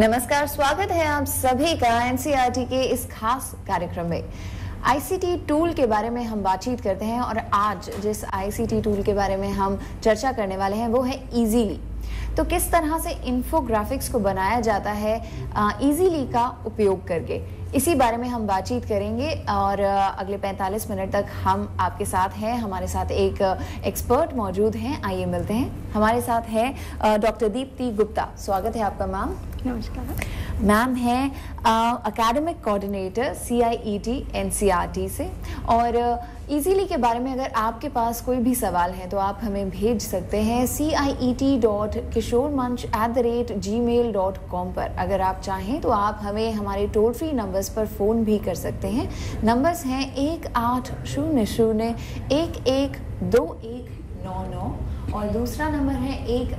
नमस्कार, स्वागत है आप सभी का एनसीईआरटी के इस खास कार्यक्रम में। आईसीटी टूल के बारे में हम बातचीत करते हैं और आज जिस आईसीटी टूल के बारे में हम चर्चा करने वाले हैं वो है ईजीली। तो किस तरह से इन्फोग्राफिक्स को बनाया जाता है ईजीली का उपयोग करके, इसी बारे में हम बातचीत करेंगे और अगले 45 मिनट तक हम आपके साथ हैं। हमारे साथ एक एक्सपर्ट मौजूद हैं, आइए मिलते हैं। हमारे साथ है डॉक्टर दीप्ति गुप्ता। स्वागत है आपका मैम। नमस्कार मैम है एकेडमिक कोऑर्डिनेटर CIET NCERT से, और ईजीली के बारे में अगर आपके पास कोई भी सवाल है तो आप हमें भेज सकते हैं ciet.kishormanch@gmail.com पर। अगर आप चाहें तो आप हमें हमारे टोल फ्री नंबर्स पर फ़ोन भी कर सकते हैं। नंबर्स हैं 1800-112199 और दूसरा नंबर है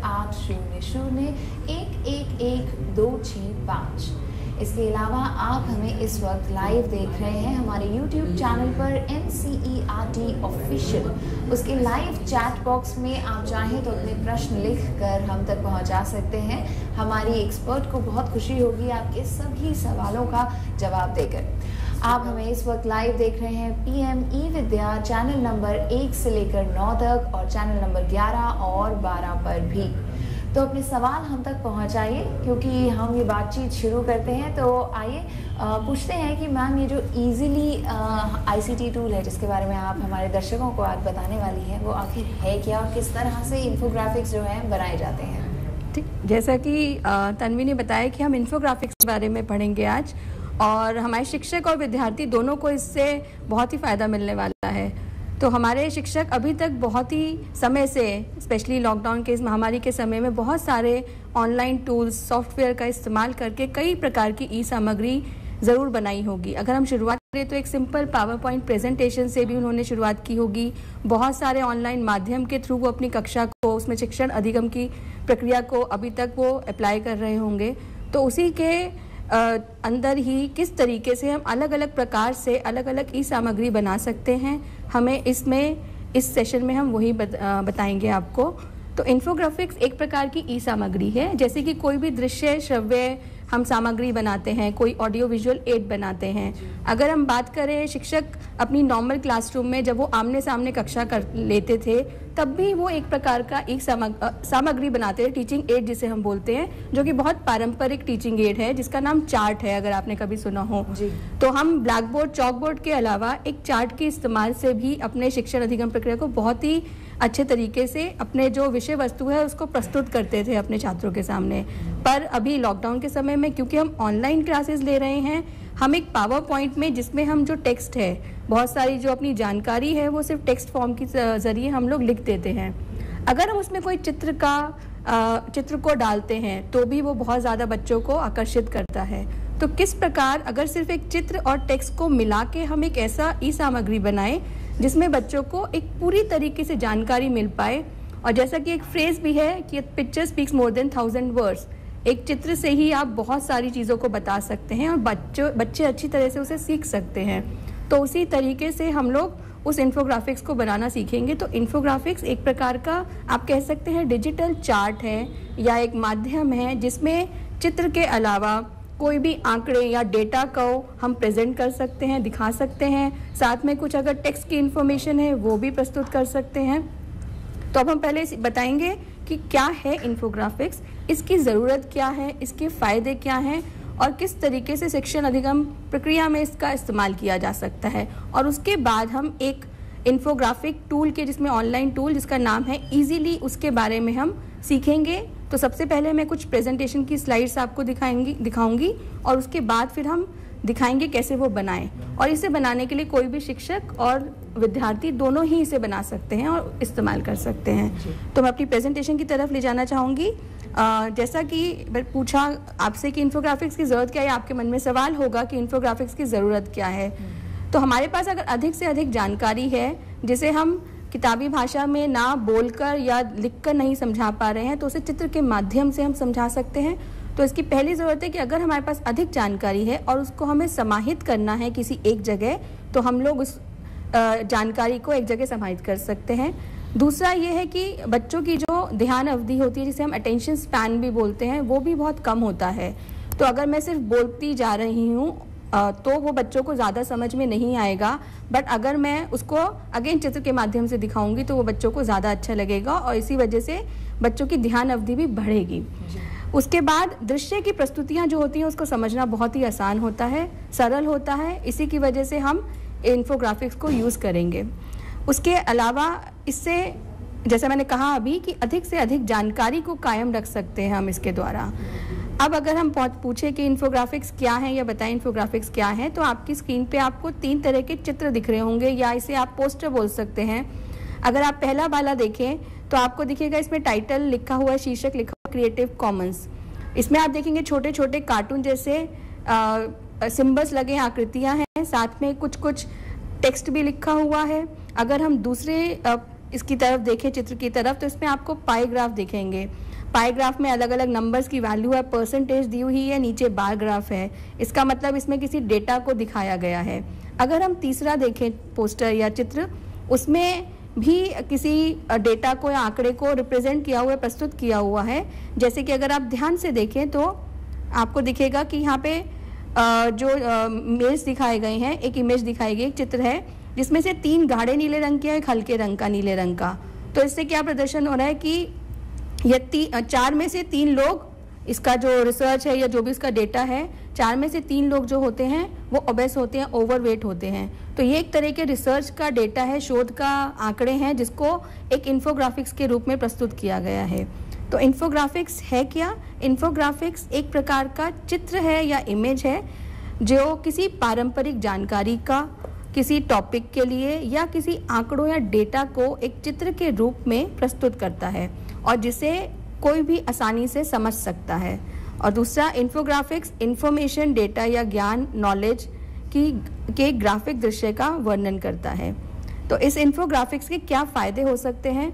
1800-111-265। इसके अलावा आप हमें इस वक्त लाइव देख रहे हैं हमारे YouTube चैनल पर NCERT ऑफिशियल। उसके लाइव चैट बॉक्स में आप चाहें तो अपने प्रश्न लिख कर हम तक पहुंचा सकते हैं। हमारी एक्सपर्ट को बहुत खुशी होगी आपके सभी सवालों का जवाब देकर। आप हमें इस वक्त लाइव देख रहे हैं PM ई-विद्या चैनल नंबर 1 से लेकर 9 तक और चैनल नंबर 11 और 12 पर भी। तो अपने सवाल हम तक पहुंचाइए, क्योंकि हम ये बातचीत शुरू करते हैं। तो आइए पूछते हैं कि मैम ये जो ईजीली आईसीटी टूल है जिसके बारे में आप हमारे दर्शकों को आज बताने वाली है, वो आखिर है क्या और किस तरह से इन्फोग्राफिक्स जो है बनाए जाते हैं। ठीक, जैसा कि तन्वी ने बताया कि हम इन्फोग्राफिक्स के बारे में पढ़ेंगे आज, और हमारे शिक्षक और विद्यार्थी दोनों को इससे बहुत ही फ़ायदा मिलने वाला है। तो हमारे शिक्षक अभी तक बहुत ही समय से, स्पेशली लॉकडाउन के इस महामारी के समय में, बहुत सारे ऑनलाइन टूल्स सॉफ्टवेयर का इस्तेमाल करके कई प्रकार की ई सामग्री ज़रूर बनाई होगी। अगर हम शुरुआत करें तो एक सिंपल पावर पॉइंट प्रेजेंटेशन से भी उन्होंने शुरुआत की होगी। बहुत सारे ऑनलाइन माध्यम के थ्रू वो अपनी कक्षा को, उसमें शिक्षण अधिगम की प्रक्रिया को अभी तक वो अप्लाई कर रहे होंगे। तो उसी के अंदर ही किस तरीके से हम अलग अलग प्रकार से अलग अलग ई सामग्री बना सकते हैं, हमें इस सेशन में हम वही बताएंगे आपको। तो इन्फोग्राफिक्स एक प्रकार की ई सामग्री है। जैसे कि कोई भी दृश्य श्रव्य हम सामग्री बनाते हैं, कोई ऑडियो विजुअल एड बनाते हैं। अगर हम बात करें शिक्षक अपनी नॉर्मल क्लासरूम में जब वो आमने सामने कक्षा कर लेते थे, तब भी वो एक प्रकार का एक सामग्री बनाते थे, टीचिंग एड जिसे हम बोलते हैं, जो कि बहुत पारंपरिक टीचिंग एड है जिसका नाम चार्ट है, अगर आपने कभी सुना हो जी। तो हम ब्लैक बोर्ड, चॉक बोर्ड के अलावा एक चार्ट के इस्तेमाल से भी अपने शिक्षण अधिगम प्रक्रिया को बहुत ही अच्छे तरीके से अपने जो विषय वस्तु है उसको प्रस्तुत करते थे अपने छात्रों के सामने। पर अभी लॉकडाउन के समय में, क्योंकि हम ऑनलाइन क्लासेस ले रहे हैं, हम एक पावर पॉइंट में, जिसमें हम जो टेक्स्ट है, बहुत सारी जो अपनी जानकारी है वो सिर्फ टेक्स्ट फॉर्म के जरिए हम लोग लिख देते हैं। अगर हम उसमें कोई चित्र को डालते हैं तो भी वो बहुत ज़्यादा बच्चों को आकर्षित करता है। तो किस प्रकार अगर सिर्फ एक चित्र और टेक्स्ट को मिला के हम एक ऐसा ई सामग्री बनाएं जिसमें बच्चों को एक पूरी तरीके से जानकारी मिल पाए। और जैसा कि एक फ्रेज भी है कि picture speaks more than 1000 words, एक चित्र से ही आप बहुत सारी चीज़ों को बता सकते हैं और बच्चे अच्छी तरह से उसे सीख सकते हैं। तो उसी तरीके से हम लोग उस इन्फोग्राफिक्स को बनाना सीखेंगे। तो इन्फोग्राफिक्स एक प्रकार का आप कह सकते हैं डिजिटल चार्ट है या एक माध्यम है जिसमें चित्र के अलावा कोई भी आंकड़े या डेटा को हम प्रेजेंट कर सकते हैं, दिखा सकते हैं। साथ में कुछ अगर टेक्स्ट की इन्फॉर्मेशन है वो भी प्रस्तुत कर सकते हैं। तो अब हम पहले बताएंगे कि क्या है इन्फोग्राफिक्स, इसकी ज़रूरत क्या है, इसके फ़ायदे क्या हैं और किस तरीके से शिक्षण अधिगम प्रक्रिया में इसका इस्तेमाल किया जा सकता है। और उसके बाद हम एक इन्फोग्राफिक टूल के, जिसमें ऑनलाइन टूल जिसका नाम है ईजीली, उसके बारे में हम सीखेंगे। तो सबसे पहले मैं कुछ प्रेजेंटेशन की स्लाइड्स आपको दिखाऊंगी और उसके बाद फिर हम दिखाएंगे कैसे वो बनाएं। और इसे बनाने के लिए कोई भी शिक्षक और विद्यार्थी दोनों ही इसे बना सकते हैं और इस्तेमाल कर सकते हैं। तो मैं अपनी प्रेजेंटेशन की तरफ ले जाना चाहूँगी। जैसा कि पूछा आपसे कि इन्फोग्राफिक्स की ज़रूरत क्या है, आपके मन में सवाल होगा कि इन्फोग्राफिक्स की ज़रूरत क्या है। तो हमारे पास अगर अधिक से अधिक जानकारी है जिसे हम किताबी भाषा में ना बोलकर या लिखकर नहीं समझा पा रहे हैं, तो उसे चित्र के माध्यम से हम समझा सकते हैं। तो इसकी पहली ज़रूरत है कि अगर हमारे पास अधिक जानकारी है और उसको हमें समाहित करना है किसी एक जगह, तो हम लोग उस जानकारी को एक जगह समाहित कर सकते हैं। दूसरा ये है कि बच्चों की जो ध्यान अवधि होती है, जिसे हम अटेंशन स्पैन भी बोलते हैं, वो भी बहुत कम होता है। तो अगर मैं सिर्फ बोलती जा रही हूँ तो वो बच्चों को ज़्यादा समझ में नहीं आएगा, बट अगर मैं उसको अगेन चित्र के माध्यम से दिखाऊंगी तो वो बच्चों को ज़्यादा अच्छा लगेगा और इसी वजह से बच्चों की ध्यान अवधि भी बढ़ेगी। उसके बाद दृश्य की प्रस्तुतियाँ जो होती हैं उसको समझना बहुत ही आसान होता है, सरल होता है, इसी की वजह से हम इन्फोग्राफिक्स को यूज़ करेंगे। उसके अलावा इससे जैसे मैंने कहा अभी कि अधिक से अधिक जानकारी को कायम रख सकते हैं हम इसके द्वारा। अब अगर हम पूछे कि इन्फोग्राफिक्स क्या है या बताएं इन्फोग्राफिक्स क्या है, तो आपकी स्क्रीन पे आपको 3 तरह के चित्र दिख रहे होंगे या इसे आप पोस्टर बोल सकते हैं। अगर आप पहला वाला देखें तो आपको दिखेगा इसमें टाइटल लिखा हुआ है, शीर्षक लिखा हुआ क्रिएटिव कॉमन्स। इसमें आप देखेंगे छोटे छोटे कार्टून जैसे सिंबल्स लगे हैं, आकृतियाँ हैं, साथ में कुछ कुछ टेक्स्ट भी लिखा हुआ है। अगर हम दूसरे इसकी तरफ देखें चित्र की तरफ तो इसमें आपको पाई ग्राफ दिखेंगे। पाई ग्राफ में अलग अलग नंबर्स की वैल्यू है, परसेंटेज दी हुई है, नीचे बार ग्राफ है, इसका मतलब इसमें किसी डेटा को दिखाया गया है। अगर हम तीसरा देखें पोस्टर या चित्र, उसमें भी किसी डेटा को या आंकड़े को रिप्रेजेंट किया हुआ है, प्रस्तुत किया हुआ है। जैसे कि अगर आप ध्यान से देखें तो आपको दिखेगा कि यहाँ पे जो इमेज दिखाए गए हैं, एक इमेज दिखाई गई, एक चित्र है जिसमें से 3 गाढ़े नीले रंग के, एक हल्के रंग का नीले रंग का। तो इससे क्या प्रदर्शन हो रहा है कि ये 4 में से 3 लोग, इसका जो रिसर्च है या जो भी इसका डेटा है, 4 में से 3 लोग जो होते हैं वो ओबेस होते हैं, ओवरवेट होते हैं। तो ये एक तरह के रिसर्च का डेटा है, शोध का आंकड़े हैं, जिसको एक इन्फोग्राफिक्स के रूप में प्रस्तुत किया गया है। तो इन्फोग्राफिक्स है क्या? इन्फोग्राफिक्स एक प्रकार का चित्र है या इमेज है जो किसी पारंपरिक जानकारी का, किसी टॉपिक के लिए या किसी आंकड़ों या डेटा को एक चित्र के रूप में प्रस्तुत करता है और जिसे कोई भी आसानी से समझ सकता है। और दूसरा, इन्फोग्राफिक्स इंफॉर्मेशन, डेटा या ज्ञान, नॉलेज के ग्राफिक दृश्य का वर्णन करता है। तो इस इन्फोग्राफिक्स के क्या फ़ायदे हो सकते हैं?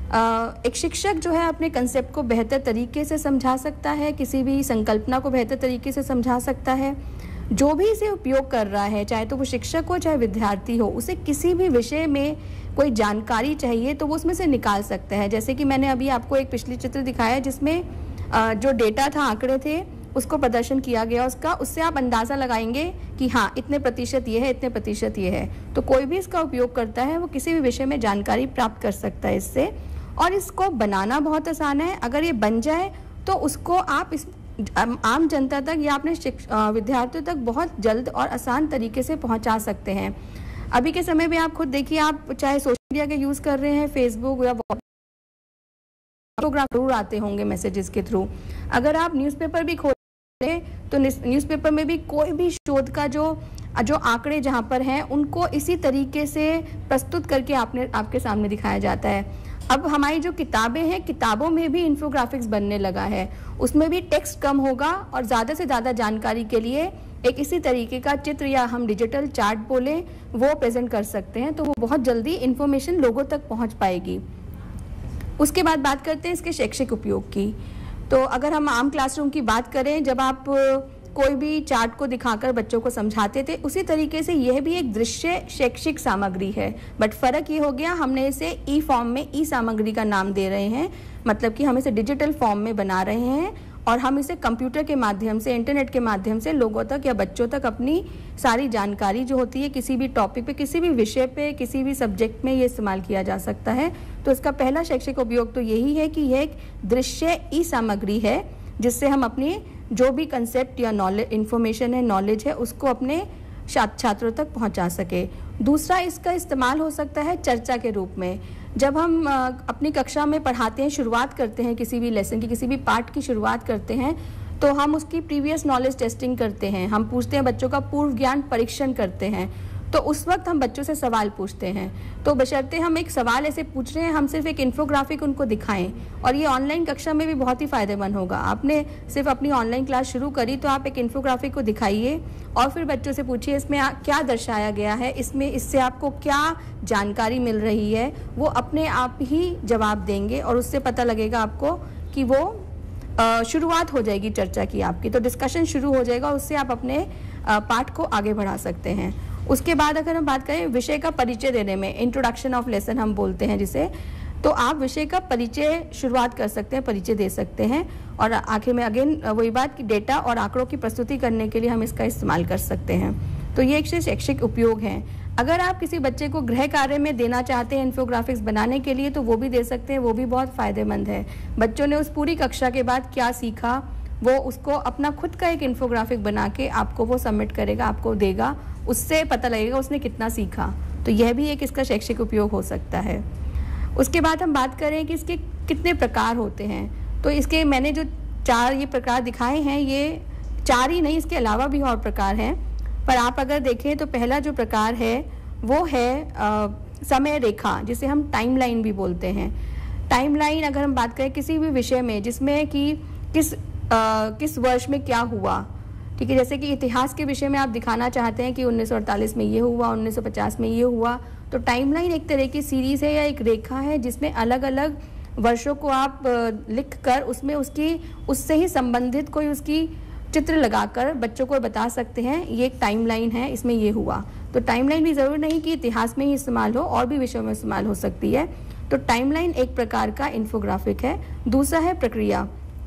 एक शिक्षक जो है अपने कंसेप्ट को बेहतर तरीके से समझा सकता है, किसी भी संकल्पना को बेहतर तरीके से समझा सकता है। जो भी इसे उपयोग कर रहा है, चाहे तो वो शिक्षक हो चाहे विद्यार्थी हो, उसे किसी भी विषय में कोई जानकारी चाहिए तो वो उसमें से निकाल सकता है। जैसे कि मैंने अभी आपको एक पिछली चित्र दिखाया जिसमें जो डेटा था, आंकड़े थे, उसको प्रदर्शन किया गया उसका, उससे आप अंदाज़ा लगाएंगे कि हाँ इतने प्रतिशत ये है, इतने प्रतिशत ये है। तो कोई भी इसका उपयोग करता है वो किसी भी विषय में जानकारी प्राप्त कर सकता है इससे। और इसको बनाना बहुत आसान है। अगर ये बन जाए तो उसको आप इस आम जनता तक या अपने विद्यार्थियों तक बहुत जल्द और आसान तरीके से पहुंचा सकते हैं। अभी के समय में आप खुद देखिए, आप चाहे सोशल मीडिया का यूज़ कर रहे हैं, फेसबुक या फोटोग्राफ जरूर आते होंगे मैसेजेस के थ्रू। अगर आप न्यूज़पेपर भी खोलें तो न्यूज़पेपर में भी कोई भी शोध का जो आंकड़े जहाँ पर हैं उनको इसी तरीके से प्रस्तुत करके आपके सामने दिखाया जाता है। अब हमारी जो किताबें हैं, किताबों में भी इन्फोग्राफिक्स बनने लगा है, उसमें भी टेक्स्ट कम होगा और ज़्यादा से ज़्यादा जानकारी के लिए एक इसी तरीके का चित्र या हम डिजिटल चार्ट बोले वो प्रेजेंट कर सकते हैं। तो वो बहुत जल्दी इन्फॉर्मेशन लोगों तक पहुंच पाएगी। उसके बाद बात करते हैं इसके शैक्षिक उपयोग की। तो अगर हम आम क्लासरूम की बात करें, जब आप कोई भी चार्ट को दिखाकर बच्चों को समझाते थे, उसी तरीके से यह भी एक दृश्य शैक्षिक सामग्री है। बट फ़र्क ये हो गया, हमने इसे ई फॉर्म में, ई सामग्री का नाम दे रहे हैं, मतलब कि हम इसे डिजिटल फॉर्म में बना रहे हैं और हम इसे कंप्यूटर के माध्यम से, इंटरनेट के माध्यम से लोगों तक या बच्चों तक अपनी सारी जानकारी जो होती है किसी भी टॉपिक पे, किसी भी विषय पे, किसी भी सब्जेक्ट में ये इस्तेमाल किया जा सकता है। तो इसका पहला शैक्षिक उपयोग तो यही है कि यह एक दृश्य ई सामग्री है जिससे हम अपनी जो भी कंसेप्ट या नॉलेज, इन्फॉर्मेशन है, नॉलेज है, उसको अपने छात्रों तक पहुंचा सके। दूसरा, इसका इस्तेमाल हो सकता है चर्चा के रूप में। जब हम अपनी कक्षा में पढ़ाते हैं, शुरुआत करते हैं किसी भी लेसन की, किसी भी पाठ की शुरुआत करते हैं, तो हम उसकी प्रीवियस नॉलेज टेस्टिंग करते हैं, हम पूछते हैं, बच्चों का पूर्व ज्ञान परीक्षण करते हैं। तो उस वक्त हम बच्चों से सवाल पूछते हैं। तो बशर्ते हम एक सवाल ऐसे पूछ रहे हैं, हम सिर्फ एक इन्फोग्राफिक उनको दिखाएं। और ये ऑनलाइन कक्षा में भी बहुत ही फ़ायदेमंद होगा। आपने सिर्फ अपनी ऑनलाइन क्लास शुरू करी तो आप एक इन्फोग्राफिक को दिखाइए और फिर बच्चों से पूछिए इसमें क्या दर्शाया गया है, इसमें इससे आपको क्या जानकारी मिल रही है। वो अपने आप ही जवाब देंगे और उससे पता लगेगा आपको कि वो शुरुआत हो जाएगी चर्चा की आपकी, तो डिस्कशन शुरू हो जाएगा, उससे आप अपने पाठ को आगे बढ़ा सकते हैं। उसके बाद अगर हम बात करें विषय का परिचय देने में, इंट्रोडक्शन ऑफ लेसन हम बोलते हैं जिसे, तो आप विषय का परिचय शुरुआत कर सकते हैं, परिचय दे सकते हैं। और आखिर में अगेन वही बात कि डेटा और आंकड़ों की प्रस्तुति करने के लिए हम इसका इस्तेमाल कर सकते हैं। तो ये एक शैक्षिक उपयोग है। अगर आप किसी बच्चे को गृह कार्य में देना चाहते हैं इन्फोग्राफिक्स बनाने के लिए, तो वो भी दे सकते हैं, वो भी बहुत फ़ायदेमंद है। बच्चों ने उस पूरी कक्षा के बाद क्या सीखा, वो उसको अपना खुद का एक इन्फोग्राफिक बना के आपको वो सबमिट करेगा, आपको देगा, उससे पता लगेगा उसने कितना सीखा। तो यह भी एक इसका शैक्षिक उपयोग हो सकता है। उसके बाद हम बात करें कि इसके कितने प्रकार होते हैं। तो इसके मैंने जो 4 ये प्रकार दिखाए हैं, ये 4 ही नहीं, इसके अलावा भी और प्रकार हैं। पर आप अगर देखें तो पहला जो प्रकार है वो है समय रेखा, जिसे हम टाइमलाइन भी बोलते हैं। टाइमलाइन अगर हम बात करें किसी भी विषय में जिसमें कि किस वर्ष में क्या हुआ, ठीक है, जैसे कि इतिहास के विषय में आप दिखाना चाहते हैं कि 1948 में ये हुआ, 1950 में ये हुआ, तो टाइमलाइन एक तरह की सीरीज़ है या एक रेखा है जिसमें अलग अलग वर्षों को आप लिख कर उसमें उससे ही संबंधित कोई उसकी चित्र लगाकर बच्चों को बता सकते हैं ये एक टाइमलाइन है, इसमें ये हुआ। तो टाइमलाइन भी ज़रूर नहीं कि इतिहास में ही इस्तेमाल हो, और भी विषयों में इस्तेमाल हो सकती है। तो टाइमलाइन एक प्रकार का इन्फोग्राफिक है। दूसरा है प्रक्रिया।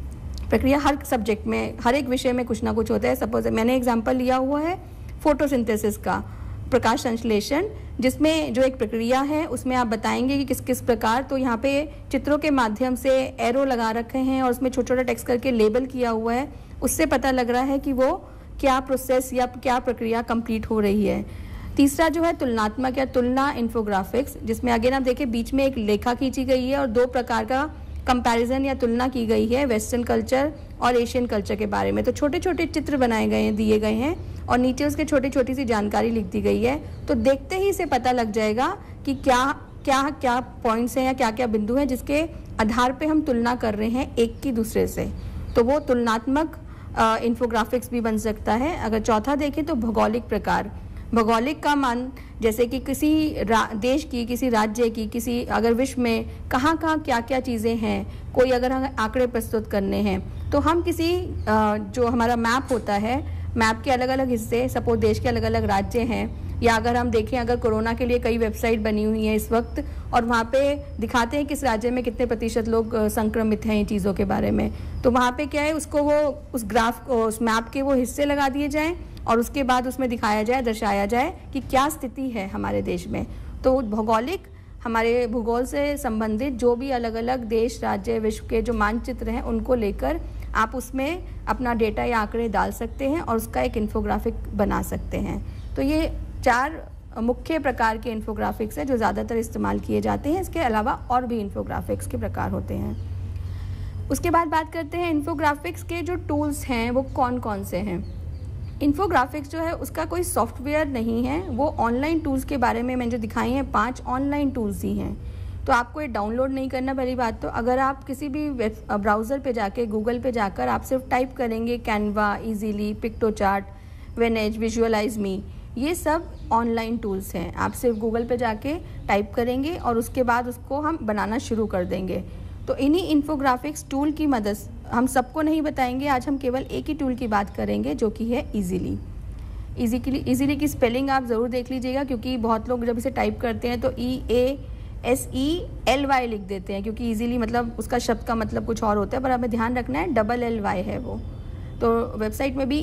हर सब्जेक्ट में, हर एक विषय में कुछ ना कुछ होता है। सपोज मैंने एग्जाम्पल लिया हुआ है फोटोसिंथेसिस का, प्रकाश संश्लेषण, जिसमें जो एक प्रक्रिया है उसमें आप बताएंगे कि किस किस प्रकार। तो यहाँ पे चित्रों के माध्यम से एरो लगा रखे हैं और उसमें छोटा छोटा टेक्स्ट करके लेबल किया हुआ है, उससे पता लग रहा है कि वो क्या प्रोसेस या क्या प्रक्रिया कंप्लीट हो रही है। तीसरा जो है तुलनात्मक या तुलना इन्फोग्राफिक्स, जिसमें अगेन आप देखिए बीच में एक रेखा खींची गई है और 2 प्रकार का कंपैरिजन या तुलना की गई है, वेस्टर्न कल्चर और एशियन कल्चर के बारे में। तो छोटे छोटे चित्र बनाए गए हैं, दिए गए हैं, और नीचे उसके छोटी छोटी सी जानकारी लिख दी गई है। तो देखते ही इसे पता लग जाएगा कि क्या क्या क्या पॉइंट्स हैं या क्या क्या बिंदु हैं जिसके आधार पे हम तुलना कर रहे हैं एक की दूसरे से। तो वो तुलनात्मक इन्फोग्राफिक्स भी बन सकता है। अगर चौथा देखें तो भौगोलिक प्रकार। भौगोलिक का मान जैसे कि किसी देश की, किसी राज्य की, किसी अगर विश्व में कहाँ क्या क्या चीज़ें हैं, कोई अगर हमें आंकड़े प्रस्तुत करने हैं, तो हम किसी जो हमारा मैप होता है, मैप के अलग अलग हिस्से, सपोज देश के अलग अलग राज्य हैं, या अगर हम देखें अगर कोरोना के लिए कई वेबसाइट बनी हुई हैं इस वक्त, और वहाँ पे दिखाते हैं किस राज्य में कितने प्रतिशत लोग संक्रमित हैं इन चीज़ों के बारे में। तो वहाँ पे क्या है, उसको वो उस ग्राफ उस मैप के वो हिस्से लगा दिए जाएं और उसके बाद उसमें दिखाया जाए, दर्शाया जाए कि क्या स्थिति है हमारे देश में। तो भौगोलिक, हमारे भूगोल से संबंधित जो भी अलग अलग देश, राज्य, विश्व के जो मानचित्र हैं उनको लेकर आप उसमें अपना डेटा या आंकड़े डाल सकते हैं और उसका एक इन्फोग्राफिक बना सकते हैं। तो ये 4 मुख्य प्रकार के इन्फोग्राफिक्स हैं जो ज़्यादातर इस्तेमाल किए जाते हैं। इसके अलावा और भी इन्फोग्राफिक्स के प्रकार होते हैं। उसके बाद बात करते हैं इन्फोग्राफिक्स के जो टूल्स हैं वो कौन कौन से हैं। इन्फोग्राफिक्स जो है उसका कोई सॉफ्टवेयर नहीं है, वो ऑनलाइन टूल्स के बारे में मैंने जो दिखाई हैं 5 ऑनलाइन टूल्स ही हैं। तो आपको ये डाउनलोड नहीं करना। पहली बात तो अगर आप किसी भी ब्राउज़र पे जाके, गूगल पे जाकर आप सिर्फ टाइप करेंगे Canva, Easelly, Piktochart, Venngage, visualize me, ये सब ऑनलाइन टूल्स हैं। आप सिर्फ गूगल पे जाके टाइप करेंगे और उसके बाद उसको हम बनाना शुरू कर देंगे। तो इन्हीं इन्फोग्राफिक्स टूल की मदद, हम सबको नहीं बताएंगे, आज हम केवल एक ही टूल की बात करेंगे जो कि है ईजीली। ईजीली की स्पेलिंग आप ज़रूर देख लीजिएगा, क्योंकि बहुत लोग जब इसे टाइप करते हैं तो EASELY लिख देते हैं, क्योंकि ईजीली मतलब उसका शब्द का मतलब कुछ और होता है, पर हमें ध्यान रखना है LLY है वो। तो वेबसाइट में भी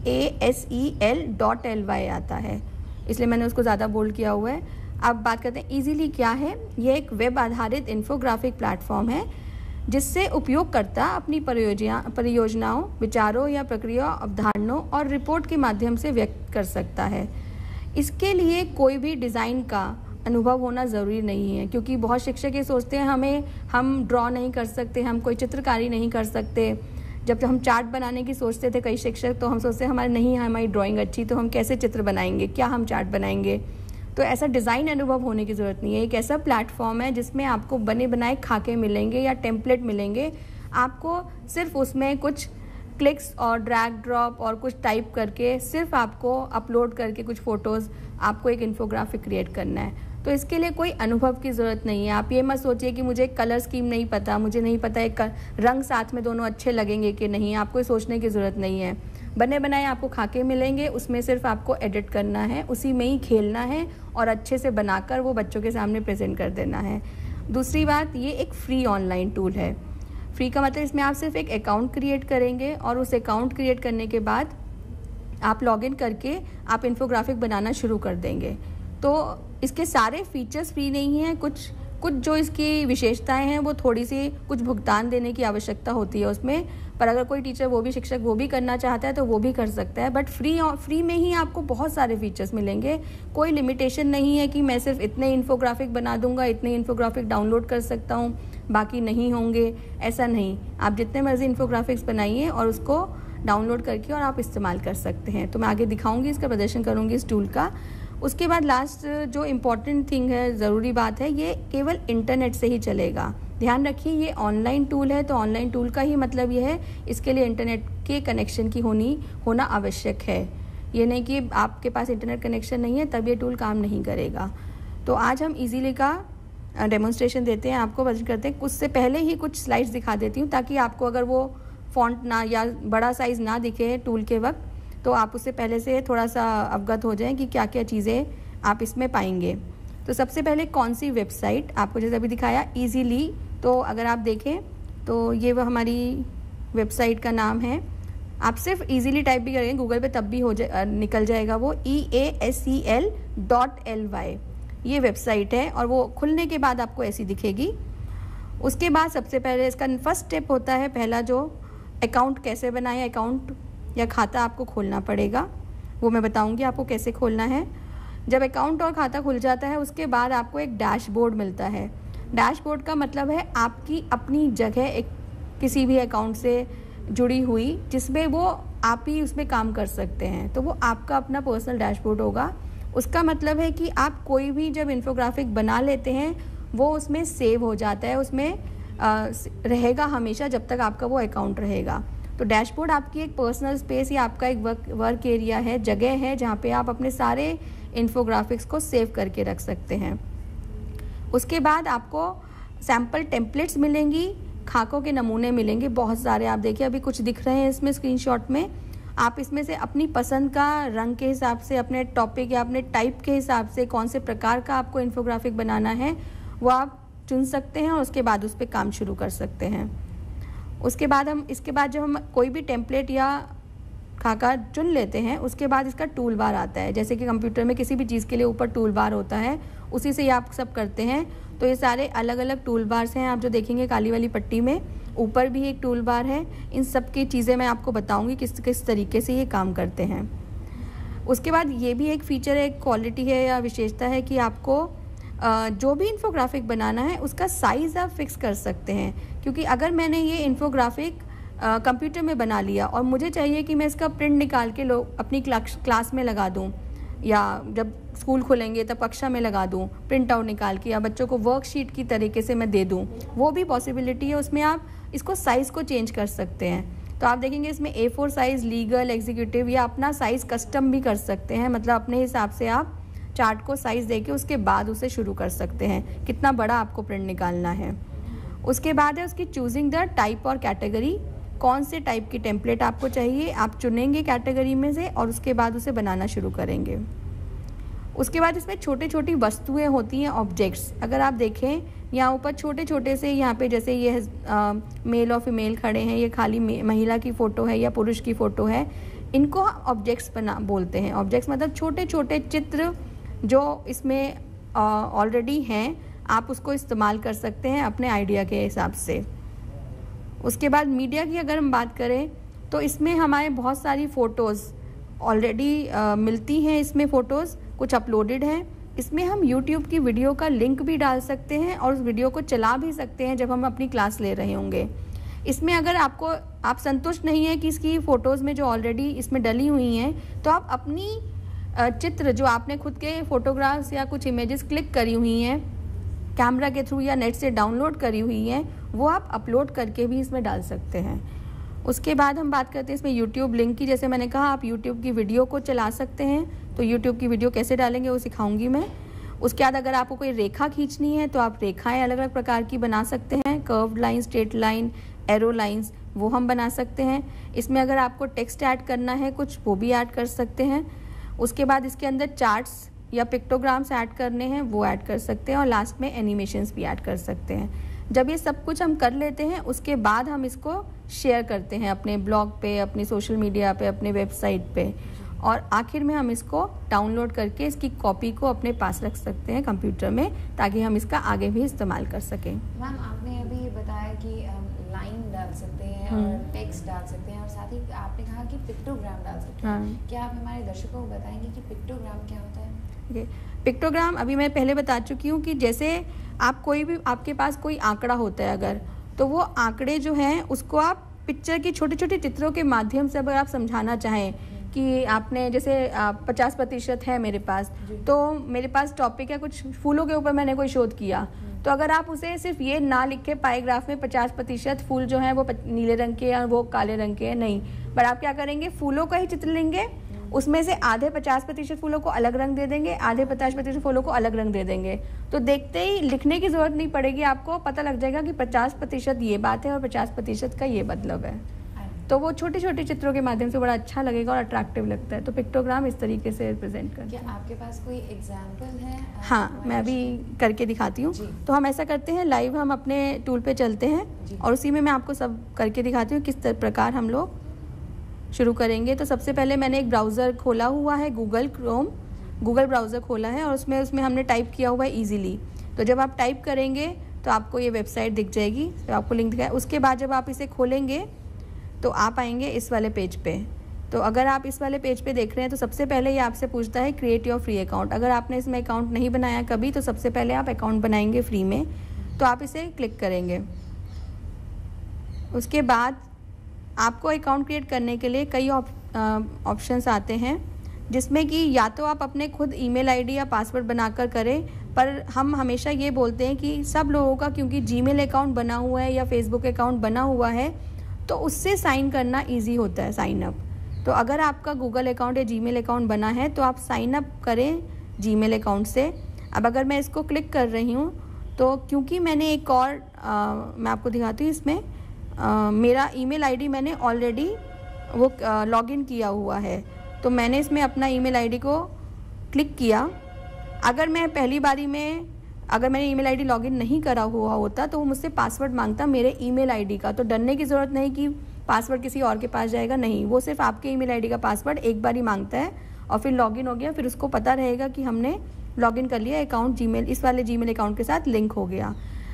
EASEL.ly आता है, इसलिए मैंने उसको ज़्यादा बोल्ड किया हुआ है। अब बात करते हैं ईजीली क्या है। ये एक वेब आधारित इन्फोग्राफिक प्लेटफॉर्म है जिससे उपयोगकर्ता अपनी परियोजनाओं, विचारों या प्रक्रिया, अवधारणाओं और रिपोर्ट के माध्यम से व्यक्त कर सकता है। इसके लिए कोई भी डिज़ाइन का अनुभव होना ज़रूरी नहीं है, क्योंकि बहुत शिक्षक ये सोचते हैं हम ड्रॉ नहीं कर सकते, हम कोई चित्रकारी नहीं कर सकते। जब हम चार्ट बनाने की सोचते थे कई शिक्षक, तो हम सोचते हैं हमारी ड्राइंग अच्छी, तो हम कैसे चित्र बनाएंगे, क्या हम चार्ट बनाएंगे। तो ऐसा डिज़ाइन अनुभव होने की ज़रूरत नहीं है। एक ऐसा प्लेटफॉर्म है जिसमें आपको बने बनाए खाके मिलेंगे या टेम्पलेट मिलेंगे। आपको सिर्फ उसमें कुछ क्लिक्स और ड्रैग ड्रॉप और कुछ टाइप करके, सिर्फ आपको अपलोड करके कुछ फ़ोटोज़, आपको एक इन्फोग्राफिक क्रिएट करना है। तो इसके लिए कोई अनुभव की ज़रूरत नहीं है। आप ये मत सोचिए कि मुझे कलर स्कीम नहीं पता, मुझे नहीं पता एक रंग साथ में दोनों अच्छे लगेंगे कि नहीं। आपको सोचने की ज़रूरत नहीं है। बने बनाए आपको खाके मिलेंगे, उसमें सिर्फ आपको एडिट करना है, उसी में ही खेलना है और अच्छे से बनाकर वो बच्चों के सामने प्रेजेंट कर देना है। दूसरी बात, ये एक फ्री ऑनलाइन टूल है। फ्री का मतलब इसमें आप सिर्फ एक अकाउंट क्रिएट करेंगे और उस अकाउंट क्रिएट करने के बाद आप लॉगिन करके आप इन्फोग्राफिक बनाना शुरू कर देंगे। तो इसके सारे फीचर्स फ्री नहीं हैं, कुछ जो इसकी विशेषताएं हैं वो थोड़ी सी कुछ भुगतान देने की आवश्यकता होती है उसमें, पर अगर कोई टीचर वो भी शिक्षक वो भी करना चाहता है तो वो भी कर सकता है। बट फ्री में ही आपको बहुत सारे फीचर्स मिलेंगे। कोई लिमिटेशन नहीं है कि मैं सिर्फ इतने इन्फोग्राफिक बना दूंगा, इतने इन्फोग्राफिक डाउनलोड कर सकता हूँ, बाकी नहीं होंगे, ऐसा नहीं। आप जितने मर्जी इन्फोग्राफिक्स बनाइए और उसको डाउनलोड करके और आप इस्तेमाल कर सकते हैं। तो मैं आगे दिखाऊंगी, इसका प्रदर्शन करूंगी इस टूल का। उसके बाद लास्ट जो इम्पॉर्टेंट थिंग है, ज़रूरी बात है, ये केवल इंटरनेट से ही चलेगा। ध्यान रखिए ये ऑनलाइन टूल है, तो ऑनलाइन टूल का ही मतलब ये है इसके लिए इंटरनेट के कनेक्शन की होना आवश्यक है। ये नहीं कि आपके पास इंटरनेट कनेक्शन नहीं है तब ये टूल काम नहीं करेगा। तो आज हम ईजीली का डेमोन्स्ट्रेशन देते हैं, आपको वर्जन करते हैं। उससे पहले ही कुछ स्लाइड्स दिखा देती हूँ ताकि आपको अगर वो फॉन्ट ना या बड़ा साइज़ ना दिखे टूल के वक्त तो आप उससे पहले से थोड़ा सा अवगत हो जाएं कि क्या क्या चीज़ें आप इसमें पाएंगे। तो सबसे पहले कौन सी वेबसाइट, आपको जैसे अभी दिखाया ईजीली, तो अगर आप देखें तो ये वो हमारी वेबसाइट का नाम है। आप सिर्फ ईजीली टाइप भी करेंगे गूगल पे तब भी निकल जाएगा वो EASEL.ly ये वेबसाइट है और वो खुलने के बाद आपको ऐसी दिखेगी। उसके बाद सबसे पहले इसका फर्स्ट स्टेप होता है, पहला जो अकाउंट कैसे बनाएं, अकाउंट या खाता आपको खोलना पड़ेगा, वो मैं बताऊंगी आपको कैसे खोलना है। जब अकाउंट और खाता खुल जाता है उसके बाद आपको एक डैशबोर्ड मिलता है। डैशबोर्ड का मतलब है आपकी अपनी जगह एक किसी भी अकाउंट से जुड़ी हुई, जिसमें वो आप ही उसमें काम कर सकते हैं, तो वो आपका अपना पर्सनल डैशबोर्ड होगा। उसका मतलब है कि आप कोई भी जब इन्फोग्राफिक बना लेते हैं वो उसमें सेव हो जाता है, उसमें रहेगा हमेशा जब तक आपका वो अकाउंट रहेगा। तो डैशबोर्ड आपकी एक पर्सनल स्पेस या आपका एक वर्क एरिया है, जगह है जहाँ पे आप अपने सारे इन्फोग्राफिक्स को सेव करके रख सकते हैं। उसके बाद आपको सैम्पल टेम्पलेट्स मिलेंगी, खाकों के नमूने मिलेंगे बहुत सारे। आप देखिए अभी कुछ दिख रहे हैं इसमें स्क्रीनशॉट में। आप इसमें से अपनी पसंद का रंग के हिसाब से, अपने टॉपिक या अपने टाइप के हिसाब से कौन से प्रकार का आपको इन्फोग्राफिक बनाना है वो आप चुन सकते हैं और उसके बाद उस पर काम शुरू कर सकते हैं। इसके बाद जब हम कोई भी टेम्पलेट या खाका चुन लेते हैं उसके बाद इसका टूल बार आता है। जैसे कि कंप्यूटर में किसी भी चीज़ के लिए ऊपर टूल बार होता है, उसी से ये आप सब करते हैं। तो ये सारे अलग अलग टूल बार्स हैं, आप जो देखेंगे काली वाली पट्टी में, ऊपर भी एक टूल बार है। इन सब की चीज़ें मैं आपको बताऊंगी किस किस तरीके से ये काम करते हैं। उसके बाद ये भी एक फीचर है, एक क्वालिटी है या विशेषता है कि आपको जो भी इन्फोग्राफिक बनाना है उसका साइज़ आप फिक्स कर सकते हैं। क्योंकि अगर मैंने ये इन्फोग्राफिक कंप्यूटर में बना लिया और मुझे चाहिए कि मैं इसका प्रिंट निकाल के अपनी क्लास में लगा दूं, या जब स्कूल खुलेंगे तब कक्षा में लगा दूं प्रिंट आउट निकाल के, या बच्चों को वर्कशीट की तरीके से मैं दे दूं, वो भी पॉसिबिलिटी है। उसमें आप इसको साइज़ को चेंज कर सकते हैं। तो आप देखेंगे इसमें A4 साइज़, लीगल, एग्जीक्यूटिव या अपना साइज़ कस्टम भी कर सकते हैं। मतलब अपने हिसाब से आप चार्ट को साइज़ देके उसके बाद उसे शुरू कर सकते हैं, कितना बड़ा आपको प्रिंट निकालना है। उसके बाद है उसकी चूजिंग द टाइप और कैटेगरी, कौन से टाइप की टेम्पलेट आपको चाहिए आप चुनेंगे कैटेगरी में से और उसके बाद उसे बनाना शुरू करेंगे। उसके बाद इसमें छोटी छोटी वस्तुएं होती हैं, ऑब्जेक्ट्स। अगर आप देखें यहाँ ऊपर छोटे छोटे से, यहाँ पे जैसे ये मेल और फीमेल खड़े हैं, ये खाली महिला की फ़ोटो है या पुरुष की फ़ोटो है, इनको ऑब्जेक्ट्स बोलते हैं। ऑब्जेक्ट्स मतलब छोटे छोटे चित्र जो इसमें ऑलरेडी हैं, आप उसको इस्तेमाल कर सकते हैं अपने आइडिया के हिसाब से। उसके बाद मीडिया की अगर हम बात करें तो इसमें हमारे बहुत सारी फ़ोटोज़ ऑलरेडी मिलती हैं। इसमें फ़ोटोज़ कुछ अपलोडेड हैं। इसमें हम YouTube की वीडियो का लिंक भी डाल सकते हैं और उस वीडियो को चला भी सकते हैं जब हम अपनी क्लास ले रहे होंगे। इसमें अगर आप संतुष्ट नहीं है कि इसकी फ़ोटोज़ में जो ऑलरेडी इसमें डली हुई हैं, तो आप अपनी चित्र जो आपने खुद के फ़ोटोग्राफ्स या कुछ इमेजेस क्लिक करी हुई हैं कैमरा के थ्रू या नेट से डाउनलोड करी हुई हैं, वो आप अपलोड करके भी इसमें डाल सकते हैं। उसके बाद हम बात करते हैं इसमें YouTube लिंक की। जैसे मैंने कहा आप YouTube की वीडियो को चला सकते हैं, तो YouTube की वीडियो कैसे डालेंगे वो सिखाऊंगी मैं। उसके बाद अगर आपको कोई रेखा खींचनी है तो आप रेखाएं अलग अलग प्रकार की बना सकते हैं, curved line, straight line, arrow lines, वो हम बना सकते हैं। इसमें अगर आपको टेक्स्ट ऐड करना है कुछ, वो भी ऐड कर सकते हैं। उसके बाद इसके अंदर चार्ट्स या पिक्टोग्राम्स ऐड करने हैं वो ऐड कर सकते हैं, और लास्ट में एनिमेशंस भी ऐड कर सकते हैं। जब ये सब कुछ हम कर लेते हैं उसके बाद हम इसको शेयर करते हैं अपने ब्लॉग पे, अपनी सोशल मीडिया पे, अपने वेबसाइट पे, और आखिर में हम इसको डाउनलोड करके इसकी कॉपी को अपने पास रख सकते हैं कंप्यूटर में, ताकि हम इसका आगे भी इस्तेमाल कर सकें। मैम आपने अभी बताया कि लाइन डाल सकते हैं और टेक्स्ट डाल सकते हैं, और साथ ही आपने कहा कि पिक्टोग्राम डाल सकते हैं। क्या आप हमारे दर्शकों को बताएंगे कि पिक्टोग्राम क्या होता है? पिक्टोग्राम अभी मैं पहले बता चुकी हूँ कि जैसे आप कोई भी, आपके पास कोई आंकड़ा होता है अगर, तो वो आंकड़े जो हैं उसको आप पिक्चर की छोटे छोटे चित्रों के माध्यम से अगर आप समझाना चाहें कि आपने जैसे 50% है मेरे पास, तो मेरे पास टॉपिक है कुछ फूलों के ऊपर मैंने कोई शोध किया, तो अगर आप उसे सिर्फ ये ना लिखे पैराग्राफ में 50% फूल जो हैं वो नीले रंग के हैं और वो काले रंग के हैं, नहीं, पर आप क्या करेंगे, फूलों का ही चित्र लेंगे, उसमें से आधे 50% फूलों को अलग रंग दे देंगे, आधे 50% फूलों को अलग रंग दे देंगे, तो देखते ही लिखने की जरूरत नहीं पड़ेगी, आपको पता लग जाएगा कि 50% ये बात है और 50% का ये मतलब है। तो वो छोटे छोटे चित्रों के माध्यम से बड़ा अच्छा लगेगा और अट्रैक्टिव लगता है। तो पिक्टोग्राम इस तरीके से रिप्रेजेंट करते हैं। क्या आपके पास कोई एग्जाम्पल है? हाँ, मैं अभी करके दिखाती हूँ। तो हम ऐसा करते हैं, लाइव हम अपने टूल पे चलते हैं और उसी में मैं आपको सब करके दिखाती हूँ किस प्रकार हम लोग शुरू करेंगे। तो सबसे पहले मैंने एक ब्राउज़र खोला हुआ है, गूगल ब्राउज़र खोला है, और उसमें हमने टाइप किया हुआ है ईजीली। तो जब आप टाइप करेंगे तो आपको ये वेबसाइट दिख जाएगी, तो आपको लिंक दिखाया। उसके बाद जब आप इसे खोलेंगे तो आप आएंगे इस वाले पेज पे। तो अगर आप इस वाले पेज पे देख रहे हैं तो सबसे पहले ये आपसे पूछता है क्रिएट योर फ्री अकाउंट। अगर आपने इसमें अकाउंट नहीं बनाया कभी, तो सबसे पहले आप अकाउंट बनाएंगे फ्री में, तो आप इसे क्लिक करेंगे। उसके बाद आपको अकाउंट क्रिएट करने के लिए कई ऑप्शंस आते हैं, जिसमें कि या तो आप अपने खुद ईमेल आईडी या पासवर्ड बनाकर करें, पर हम हमेशा ये बोलते हैं कि सब लोगों का, क्योंकि जीमेल अकाउंट बना हुआ है या फेसबुक अकाउंट बना हुआ है, तो उससे साइन करना इजी होता है, साइन अप। तो अगर आपका गूगल अकाउंट या जीमेल अकाउंट बना है तो आप साइन अप करें जीमेल अकाउंट से। अब अगर मैं इसको क्लिक कर रही हूँ तो क्योंकि मैंने एक और मैं आपको दिखाती हूँ, इसमें मेरा ईमेल आईडी मैंने ऑलरेडी वो लॉगिन किया हुआ है, तो मैंने इसमें अपना ईमेल आईडी को क्लिक किया। अगर मैं पहली बारी में अगर मैंने ईमेल आईडी लॉगिन नहीं करा हुआ होता तो वो मुझसे पासवर्ड मांगता मेरे ईमेल आईडी का। तो डरने की ज़रूरत नहीं कि पासवर्ड किसी और के पास जाएगा, नहीं, वो सिर्फ आपके ईमेल आईडी का पासवर्ड एक बार ही मांगता है, और फिर लॉगिन हो गया, फिर उसको पता रहेगा कि हमने लॉगिन कर लिया, अकाउंट जीमेल इस वाले जीमेल अकाउंट के साथ लिंक हो गया।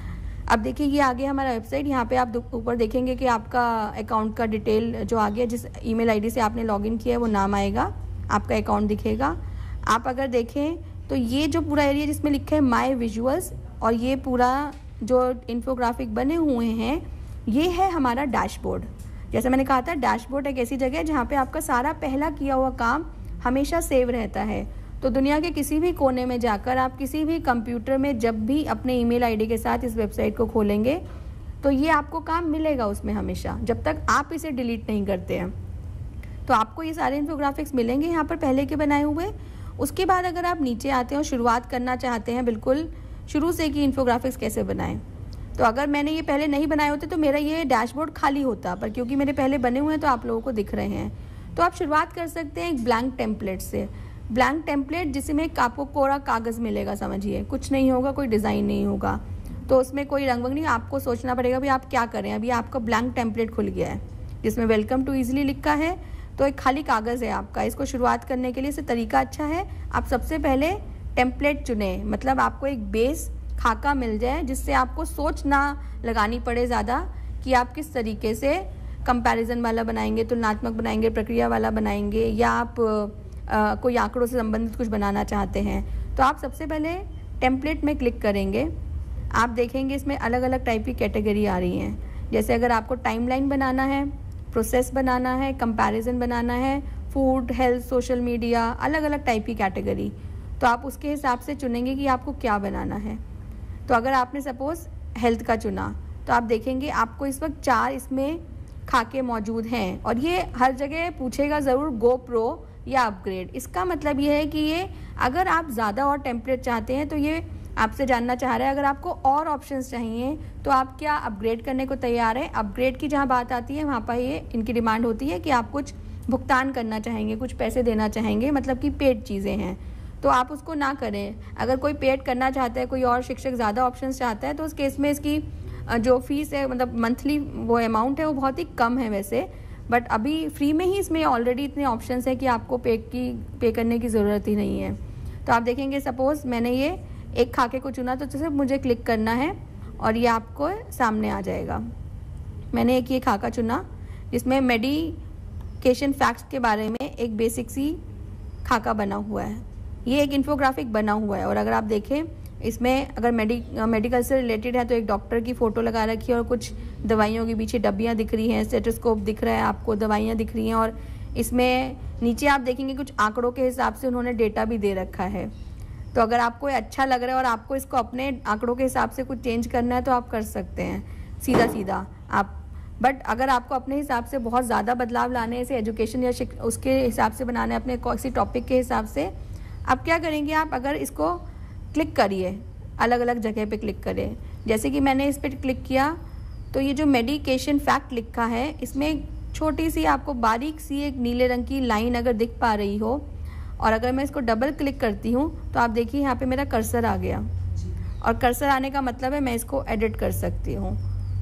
अब देखिए ये आ गया हमारा वेबसाइट। यहाँ पे आप ऊपर देखेंगे कि आपका अकाउंट का डिटेल जो आ गया, जिस ईमेल आईडी से आपने लॉगिन किया है वो नाम आएगा, आपका अकाउंट दिखेगा। आप अगर देखें तो ये जो पूरा एरिया जिसमें लिखा है माय विजुअल्स, और ये पूरा जो इन्फोग्राफिक बने हुए हैं, ये है हमारा डैशबोर्ड। जैसे मैंने कहा था, डैशबोर्ड एक ऐसी जगह है जहाँ पे आपका सारा पहला किया हुआ काम हमेशा सेव रहता है। तो दुनिया के किसी भी कोने में जाकर आप किसी भी कंप्यूटर में जब भी अपने ईमेल आईडी के साथ इस वेबसाइट को खोलेंगे तो ये आपको काम मिलेगा उसमें हमेशा, जब तक आप इसे डिलीट नहीं करते हैं। तो आपको ये सारे इन्फोग्राफिक्स मिलेंगे यहाँ पर पहले के बनाए हुए। उसके बाद अगर आप नीचे आते हैं और शुरुआत करना चाहते हैं बिल्कुल शुरू से कि इन्फोग्राफिक्स कैसे बनाएं, तो अगर मैंने ये पहले नहीं बनाए होते तो मेरा ये डैशबोर्ड खाली होता, पर क्योंकि मेरे पहले बने हुए हैं तो आप लोगों को दिख रहे हैं। तो आप शुरुआत कर सकते हैं एक ब्लैंक टेम्पलेट से। ब्लैंक टेम्पलेट जिसमें आपको कोरा कागज़ मिलेगा, समझिए कुछ नहीं होगा, कोई डिज़ाइन नहीं होगा, तो उसमें कोई रंग वंग नहीं, आपको सोचना पड़ेगा भी आप क्या करें। अभी आपका ब्लैंक टेम्पलेट खुल गया है जिसमें वेलकम टू ईजिली लिखा है, तो एक खाली कागज़ है आपका। इसको शुरुआत करने के लिए इससे तरीका अच्छा है, आप सबसे पहले टेम्पलेट चुने, मतलब आपको एक बेस खाका मिल जाए जिससे आपको सोच ना लगानी पड़े ज़्यादा कि आप किस तरीके से कंपैरिजन वाला बनाएंगे, तुलनात्मक बनाएंगे, प्रक्रिया वाला बनाएंगे, या आप कोई आंकड़ों से संबंधित कुछ बनाना चाहते हैं। तो आप सबसे पहले टेम्पलेट में क्लिक करेंगे। आप देखेंगे इसमें अलग अलग टाइप की कैटेगरी आ रही हैं, जैसे अगर आपको टाइमलाइन बनाना है, प्रोसेस बनाना है, कंपैरिजन बनाना है, फूड, हेल्थ, सोशल मीडिया, अलग अलग टाइप की कैटेगरी, तो आप उसके हिसाब से चुनेंगे कि आपको क्या बनाना है। तो अगर आपने सपोज़ हेल्थ का चुना तो आप देखेंगे आपको इस वक्त 4 इसमें खाके मौजूद हैं, और ये हर जगह पूछेगा ज़रूर गो प्रो या अपग्रेड। इसका मतलब ये है कि ये अगर आप ज़्यादा और टेम्पलेट चाहते हैं तो ये आपसे जानना चाह रहा है, अगर आपको और ऑप्शंस चाहिए तो आप क्या अपग्रेड करने को तैयार हैं। अपग्रेड की जहाँ बात आती है वहाँ पर ये इनकी डिमांड होती है कि आप कुछ भुगतान करना चाहेंगे, कुछ पैसे देना चाहेंगे, मतलब कि पेड चीज़ें हैं। तो आप उसको ना करें। अगर कोई पेड करना चाहता है, कोई और शिक्षक ज़्यादा ऑप्शंस चाहता है, तो उस केस में इसकी जो फीस है, मतलब मंथली वो अमाउंट है, वो बहुत ही कम है वैसे, बट अभी फ्री में ही इसमें ऑलरेडी इतने ऑप्शंस हैं कि आपको पे करने की ज़रूरत ही नहीं है। तो आप देखेंगे सपोज़ मैंने ये एक खाके को चुना, तो सिर्फ मुझे क्लिक करना है और ये आपको सामने आ जाएगा। मैंने एक ये खाका चुना जिसमें मेडिकेशन फैक्ट्स के बारे में एक बेसिक सी खाका बना हुआ है। ये एक इन्फोग्राफिक बना हुआ है और अगर आप देखें इसमें अगर मेडिकल से रिलेटेड है तो एक डॉक्टर की फ़ोटो लगा रखी है और कुछ दवाइयों के पीछे डब्बियाँ दिख रही हैं, स्टेथोस्कोप दिख रहा है आपको, दवाइयाँ दिख रही हैं और इसमें नीचे आप देखेंगे कुछ आंकड़ों के हिसाब से उन्होंने डेटा भी दे रखा है। तो अगर आपको अच्छा लग रहा है और आपको इसको अपने आंकड़ों के हिसाब से कुछ चेंज करना है तो आप कर सकते हैं सीधा आप। बट अगर आपको अपने हिसाब से बहुत ज़्यादा बदलाव लाने हैं, जैसे एजुकेशन या उसके हिसाब से बनाना है, अपने किसी टॉपिक के हिसाब से, आप क्या करेंगे, आप अगर इसको क्लिक करिए, अलग अलग जगह पे क्लिक करें। जैसे कि मैंने इस पर क्लिक किया तो ये जो मेडिकेशन फैक्ट लिखा है, इसमें छोटी सी आपको बारीक सी एक नीले रंग की लाइन अगर दिख पा रही हो और अगर मैं इसको डबल क्लिक करती हूँ तो आप देखिए यहाँ पे मेरा कर्सर आ गया और कर्सर आने का मतलब है मैं इसको एडिट कर सकती हूँ।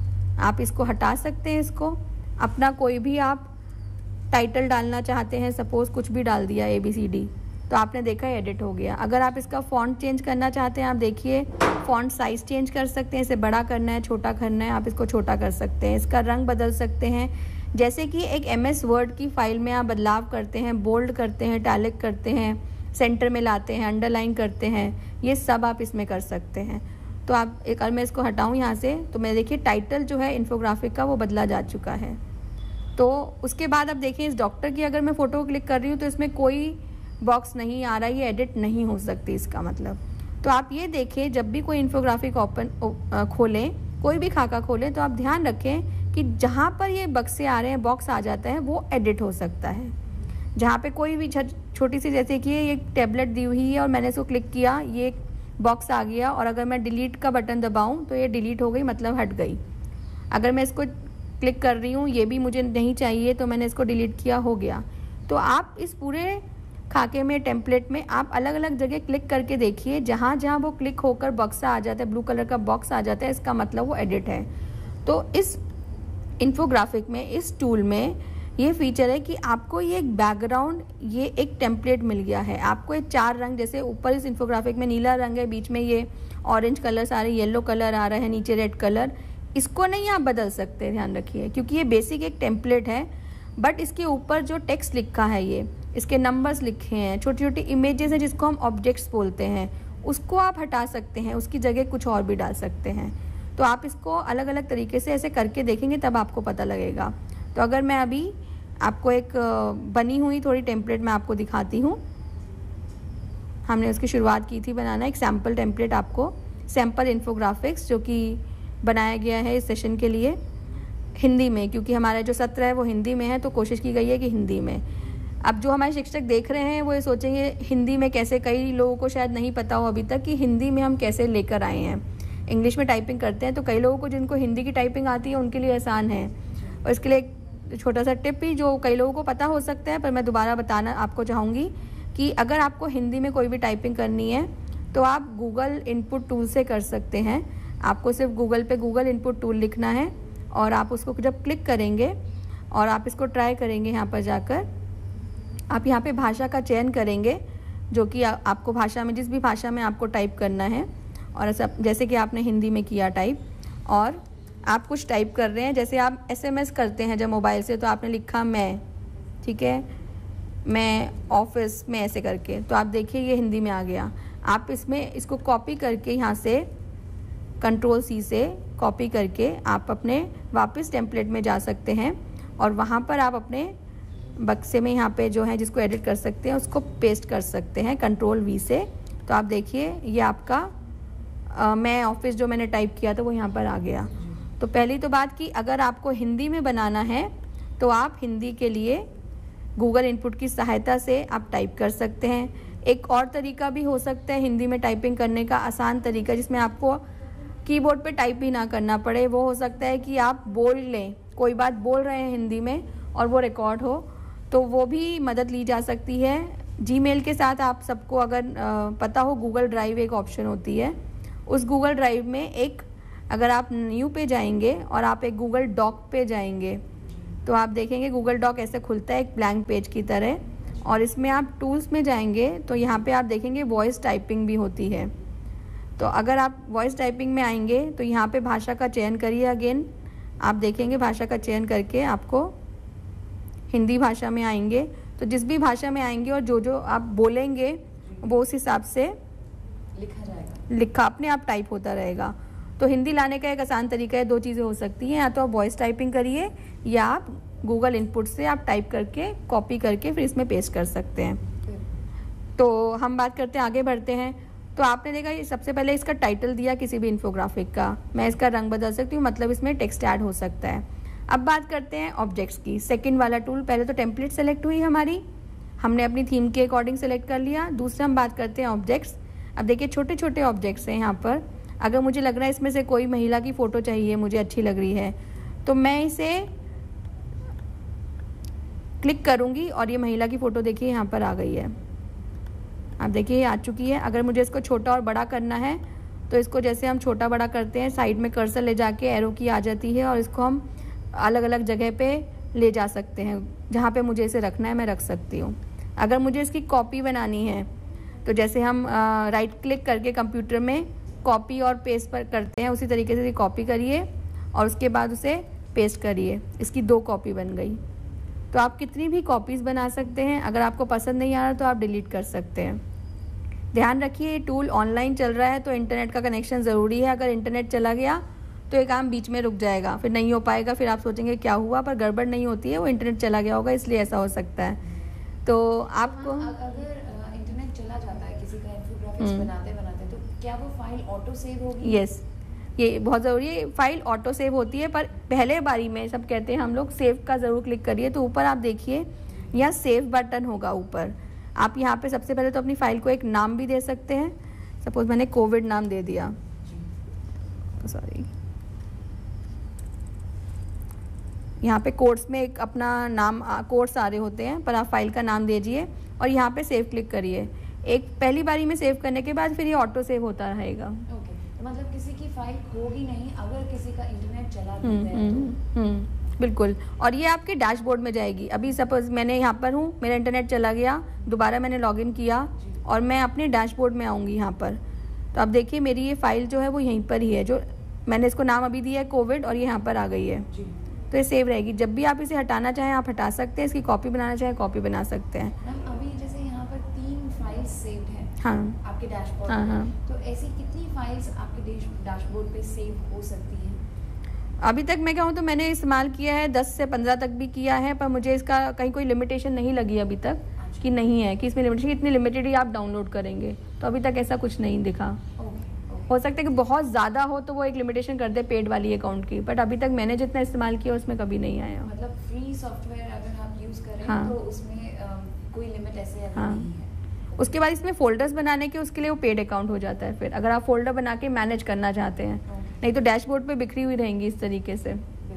आप इसको हटा सकते हैं, इसको अपना कोई भी आप टाइटल डालना चाहते हैं, सपोज़ कुछ भी डाल दिया ABCD, तो आपने देखा एडिट हो गया। अगर आप इसका फ़ॉन्ट चेंज करना चाहते हैं, आप देखिए फ़ॉन्ट साइज़ चेंज कर सकते हैं, इसे बड़ा करना है, छोटा करना है, आप इसको छोटा कर सकते हैं, इसका रंग बदल सकते हैं। जैसे कि एक MS वर्ड की फ़ाइल में आप बदलाव करते हैं, बोल्ड करते हैं, इटैलिक करते हैं, सेंटर में लाते हैं, अंडरलाइन करते हैं, ये सब आप इसमें कर सकते हैं। तो आप एक, अगर मैं इसको हटाऊं यहाँ से तो मैं देखिए टाइटल जो है इन्फोग्राफिक का वो बदला जा चुका है। तो उसके बाद अब देखिए इस डॉक्टर की अगर मैं फ़ोटो क्लिक कर रही हूँ तो इसमें कोई बॉक्स नहीं आ रहा, ये एडिट नहीं हो सकती इसका मतलब। तो आप ये देखिए जब भी कोई इन्फोग्राफिक खोलें, कोई भी खाका खोलें, तो आप ध्यान रखें कि जहाँ पर ये बक्से आ रहे हैं, बॉक्स आ जाता है, वो एडिट हो सकता है। जहाँ पे कोई भी छोटी सी, जैसे कि ये एक टैबलेट दी हुई है और मैंने इसको क्लिक किया, ये बॉक्स आ गया और अगर मैं डिलीट का बटन दबाऊं तो ये डिलीट हो गई, मतलब हट गई। अगर मैं इसको क्लिक कर रही हूँ, ये भी मुझे नहीं चाहिए, तो मैंने इसको डिलीट किया, हो गया। तो आप इस पूरे खाके में, टेम्पलेट में आप अलग अलग जगह क्लिक करके देखिए, जहाँ जहाँ वो क्लिक होकर बक्सा आ जाता है, ब्लू कलर का बॉक्स आ जाता है, इसका मतलब वो एडिट है। तो इस इन्फोग्राफिक में, इस टूल में ये फीचर है कि आपको ये एक बैकग्राउंड, ये एक टेम्पलेट मिल गया है। आपको ये 4 रंग, जैसे ऊपर इस इन्फोग्राफिक में नीला रंग है, बीच में ये ऑरेंज कलर आ रहे, येलो कलर आ रहा है, नीचे रेड कलर, इसको नहीं आप बदल सकते, ध्यान रखिए, क्योंकि ये बेसिक एक टेम्पलेट है। बट इसके ऊपर जो टेक्स्ट लिखा है, ये इसके नंबर्स लिखे हैं, छोटी छोटी इमेजेस हैं जिसको हम ऑब्जेक्ट्स बोलते हैं, उसको आप हटा सकते हैं, उसकी जगह कुछ और भी डाल सकते हैं। तो आप इसको अलग अलग तरीके से ऐसे करके देखेंगे तब आपको पता लगेगा। तो अगर मैं अभी आपको एक बनी हुई थोड़ी टेम्पलेट मैं आपको दिखाती हूँ, हमने उसकी शुरुआत की थी बनाना, एक सैम्पल टेम्पलेट, आपको सैम्पल इन्फोग्राफिक्स जो कि बनाया गया है इस सेशन के लिए हिंदी में, क्योंकि हमारा जो सत्र है वो हिंदी में है, तो कोशिश की गई है कि हिंदी में। अब जो हमारे शिक्षक देख रहे हैं वो ये सोचेंगे हिंदी में कैसे, कई लोगों को शायद नहीं पता हो अभी तक कि हिंदी में हम कैसे लेकर आए हैं। इंग्लिश में टाइपिंग करते हैं तो कई लोगों को जिनको हिंदी की टाइपिंग आती है उनके लिए आसान है, और इसके लिए एक छोटा सा टिप भी जो कई लोगों को पता हो सकता है, पर मैं दोबारा बताना आपको चाहूँगी कि अगर आपको हिंदी में कोई भी टाइपिंग करनी है तो आप गूगल इनपुट टूल से कर सकते हैं। आपको सिर्फ गूगल पे गूगल इनपुट टूल लिखना है और आप उसको जब क्लिक करेंगे और आप इसको ट्राई करेंगे, यहाँ पर जाकर आप यहाँ पे भाषा का चयन करेंगे, जो कि आपको भाषा में, जिस भी भाषा में आपको टाइप करना है, और जैसे कि आपने हिंदी में किया टाइप, और आप कुछ टाइप कर रहे हैं, जैसे आप SMS करते हैं जब मोबाइल से, तो आपने लिखा मैं, ठीक है, मैं ऑफिस में, ऐसे करके, तो आप देखिए ये हिंदी में आ गया। आप इसको कॉपी करके यहाँ से Ctrl+C से कॉपी करके आप अपने वापस टेम्पलेट में जा सकते हैं और वहाँ पर आप अपने बक्से में यहाँ पे जो है जिसको एडिट कर सकते हैं उसको पेस्ट कर सकते हैं Ctrl+V से। तो आप देखिए ये आपका मैं ऑफिस जो मैंने टाइप किया था वो यहाँ पर आ गया। तो पहली तो बात कि अगर आपको हिंदी में बनाना है तो आप हिंदी के लिए गूगल इनपुट की सहायता से आप टाइप कर सकते हैं। एक और तरीका भी हो सकता है हिंदी में टाइपिंग करने का, आसान तरीका, जिसमें आपको कीबोर्ड पे टाइप भी ना करना पड़े। वो हो सकता है कि आप बोल लें, कोई बात बोल रहे हैं हिंदी में और वो रिकॉर्ड हो, तो वो भी मदद ली जा सकती है जीमेल के साथ आप सबको अगर पता हो, गूगल ड्राइव एक ऑप्शन होती है। उस गूगल ड्राइव में एक, अगर आप न्यू पे जाएंगे और आप एक गूगल डॉक पे जाएंगे तो आप देखेंगे गूगल डॉक ऐसे खुलता है एक ब्लैंक पेज की तरह, और इसमें आप टूल्स में जाएंगे तो यहाँ पे आप देखेंगे वॉइस टाइपिंग भी होती है। तो अगर आप वॉइस टाइपिंग में आएंगे तो यहाँ पे भाषा का चयन करिए। अगेन आप देखेंगे भाषा का चयन करके आपको हिंदी भाषा में आएंगे, तो जिस भी भाषा में आएंगे और जो जो आप बोलेंगे वो उस हिसाब से लिखा अपने आप टाइप होता रहेगा। तो हिंदी लाने का एक आसान तरीका है, दो चीज़ें हो सकती हैं, या तो आप वॉइस टाइपिंग करिए या आप गूगल इनपुट से आप टाइप करके कॉपी करके फिर इसमें पेस्ट कर सकते हैं। तो हम बात करते हैं, आगे बढ़ते हैं। तो आपने देखा ये सबसे पहले इसका टाइटल दिया किसी भी इन्फोग्राफिक का, मैं इसका रंग बदल सकती हूँ, मतलब इसमें टेक्स्ट ऐड हो सकता है। अब बात करते हैं ऑब्जेक्ट्स की, सेकंड वाला टूल। पहले तो टेम्पलेट सेलेक्ट हुई हमारी, हमने अपनी थीम के अकॉर्डिंग सेलेक्ट कर लिया। दूसरा हम बात करते हैं ऑब्जेक्ट्स। अब देखिए छोटे छोटे ऑब्जेक्ट्स हैं यहाँ पर। अगर मुझे लग रहा है इसमें से कोई महिला की फ़ोटो चाहिए, मुझे अच्छी लग रही है, तो मैं इसे क्लिक करूँगी और ये महिला की फ़ोटो देखिए यहाँ पर आ गई है। आप देखिए ये आ चुकी है। अगर मुझे इसको छोटा और बड़ा करना है तो इसको जैसे हम छोटा बड़ा करते हैं, साइड में कर्सर ले जाके एरो की आ जाती है और इसको हम अलग अलग जगह पे ले जा सकते हैं। जहाँ पे मुझे इसे रखना है मैं रख सकती हूँ। अगर मुझे इसकी कॉपी बनानी है तो जैसे हम राइट क्लिक करके कंप्यूटर में कॉपी और पेस्ट पर करते हैं, उसी तरीके से कॉपी करिए और उसके बाद उसे पेस्ट करिए। इसकी 2 कॉपी बन गई। तो आप कितनी भी कॉपीज़ बना सकते हैं। अगर आपको पसंद नहीं आ रहा तो आप डिलीट कर सकते हैं। ध्यान रखिए ये टूल ऑनलाइन चल रहा है तो इंटरनेट का कनेक्शन ज़रूरी है। अगर इंटरनेट चला गया तो ये काम बीच में रुक जाएगा, फिर नहीं हो पाएगा, फिर आप सोचेंगे क्या हुआ, पर गड़बड़ नहीं होती है, वो इंटरनेट चला गया होगा इसलिए ऐसा हो सकता है। तो आपको अगर इंटरनेट चला जाता है किसी का इन्फोग्राफिक्स बनाते बनाते, तो क्या वो फाइल ऑटो सेव होगी? यस, ये बहुत ज़रूरी है। फाइल ऑटो सेव होती है, पर पहले बारी में सब कहते हैं हम लोग सेव का ज़रूर क्लिक करिए। तो ऊपर आप देखिए यहाँ सेव बटन होगा ऊपर। आप यहाँ पे सबसे पहले तो अपनी फाइल को एक नाम भी दे सकते हैं। सपोज मैंने कोविड नाम दे दिया, सॉरी, यहाँ पे कोर्स में एक अपना नाम कोर्स आ रहे होते हैं, पर आप फाइल का नाम दीजिए और यहाँ पे सेव क्लिक करिए। एक पहली बारी में सेव करने के बाद फिर ये ऑटो सेव होता रहेगा। ओके, तो मतलब किसी की फाइल होगी नहीं अगर किसी का इंटरनेट चला गया तो। बिल्कुल। और ये आपके डैशबोर्ड में जाएगी। अभी सपोज मैंने यहाँ पर हूँ, मेरा इंटरनेट चला गया, दोबारा मैंने लॉगिन किया और मैं अपने डैशबोर्ड में आऊँगी यहाँ पर। तो अब देखिए मेरी ये फाइल जो है वो यहीं पर ही है, जो मैंने इसको नाम अभी दिया है कोविड, और ये यहाँ पर आ गई है। तो ये सेव रहेगी। जब भी आप इसे हटाना चाहें आप हटा सकते हैं, इसकी कॉपी बनाना चाहें कॉपी बना सकते हैं। मैम अभी जैसे यहाँ पर 3 फाइल्स सेव्ड हैं हाँ आपके डैशबोर्ड में, हाँ। तो ऐसी कितनी फाइल्स आपके डैशबोर्ड पे सेव हो सकती हैं? अभी तक मैं कहूँ तो मैंने इस्तेमाल किया है 10 से 15 तक भी किया है, पर मुझे इसका कहीं कोई लिमिटेशन नहीं लगी अभी तक कि नहीं है कि इसमें लिमिटेशन, इतनी लिमिटेड ही आप डाउनलोड करेंगे। तो अभी तक ऐसा कुछ नहीं दिखा। हो सकता है कि बहुत ज़्यादा हो तो वो एक लिमिटेशन कर दे पेड वाली अकाउंट की, बट अभी तक मैंने जितना इस्तेमाल किया उसमें कभी नहीं आया। मतलब फ्री सॉफ्टवेयर अगर आप यूज़ करें हाँ। तो उसमें कोई लिमिट ऐसे हाँ। नहीं है। उसके बाद इसमें फोल्डर्स बनाने के उसके लिए वो पेड अकाउंट हो जाता है, फिर अगर आप फोल्डर बना के मैनेज करना चाहते हैं। नहीं तो डैशबोर्ड पे बिखरी हुई रहेंगी इस तरीके से।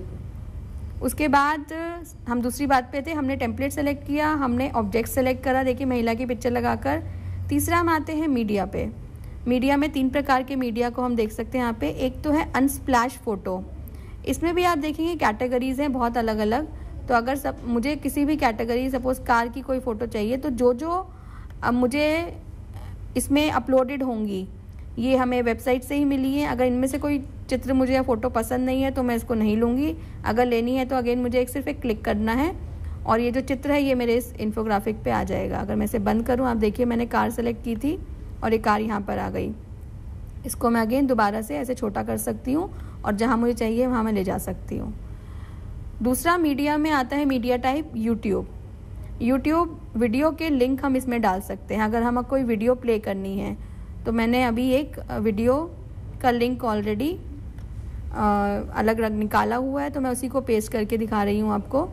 उसके बाद हम दूसरी बात पे थे, हमने टेम्पलेट सेलेक्ट किया, हमने ऑब्जेक्ट सेलेक्ट करा, देखिए महिला की पिक्चर लगाकर। तीसरा हम आते हैं मीडिया पे। मीडिया में 3 प्रकार के मीडिया को हम देख सकते हैं यहाँ पे। एक तो है अनस्प्लैश फ़ोटो, इसमें भी आप देखेंगे कैटेगरीज हैं बहुत अलग अलग। तो अगर मुझे किसी भी कैटेगरी, सपोज कार की कोई फ़ोटो चाहिए, तो जो अब मुझे इसमें अपलोडेड होंगी ये हमें वेबसाइट से ही मिली है। अगर इनमें से कोई चित्र मुझे या फ़ोटो पसंद नहीं है तो मैं इसको नहीं लूँगी। अगर लेनी है तो अगेन मुझे सिर्फ एक क्लिक करना है और ये जो चित्र है ये मेरे इस इन्फोग्राफिक पे आ जाएगा। अगर मैं इसे बंद करूँ, आप देखिए मैंने कार सेलेक्ट की थी और ये कार यहाँ पर आ गई। इसको मैं अगेन दोबारा से ऐसे छोटा कर सकती हूँ और जहाँ मुझे चाहिए वहाँ मैं ले जा सकती हूँ। दूसरा मीडिया में आता है media type YouTube. YouTube video के लिंक हम इसमें डाल सकते हैं। अगर हमें कोई वीडियो प्ले करनी है तो मैंने अभी एक वीडियो का लिंक ऑलरेडी अलग निकाला हुआ है, तो मैं उसी को पेस्ट करके दिखा रही हूँ आपको।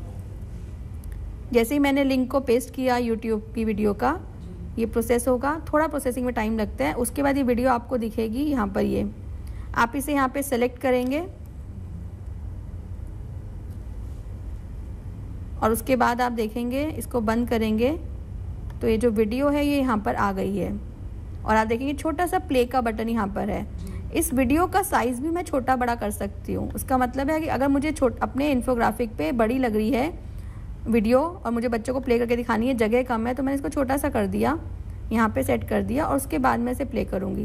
जैसे ही मैंने लिंक को पेस्ट किया यूट्यूब की वीडियो का, ये प्रोसेस होगा, थोड़ा प्रोसेसिंग में टाइम लगता है। उसके बाद ये वीडियो आपको दिखेगी यहाँ पर। ये आप इसे यहाँ पे सेलेक्ट करेंगे और उसके बाद आप देखेंगे, इसको बंद करेंगे तो ये जो वीडियो है ये यहाँ पर आ गई है और आप देखेंगे छोटा सा प्ले का बटन यहाँ पर है। इस वीडियो का साइज़ भी मैं छोटा बड़ा कर सकती हूँ। उसका मतलब है कि अगर मुझे अपने इन्फोग्राफिक पे बड़ी लग रही है वीडियो और मुझे बच्चों को प्ले करके दिखानी है, जगह कम है, तो मैंने इसको छोटा सा कर दिया, यहाँ पे सेट कर दिया और उसके बाद मैं इसे प्ले करूँगी।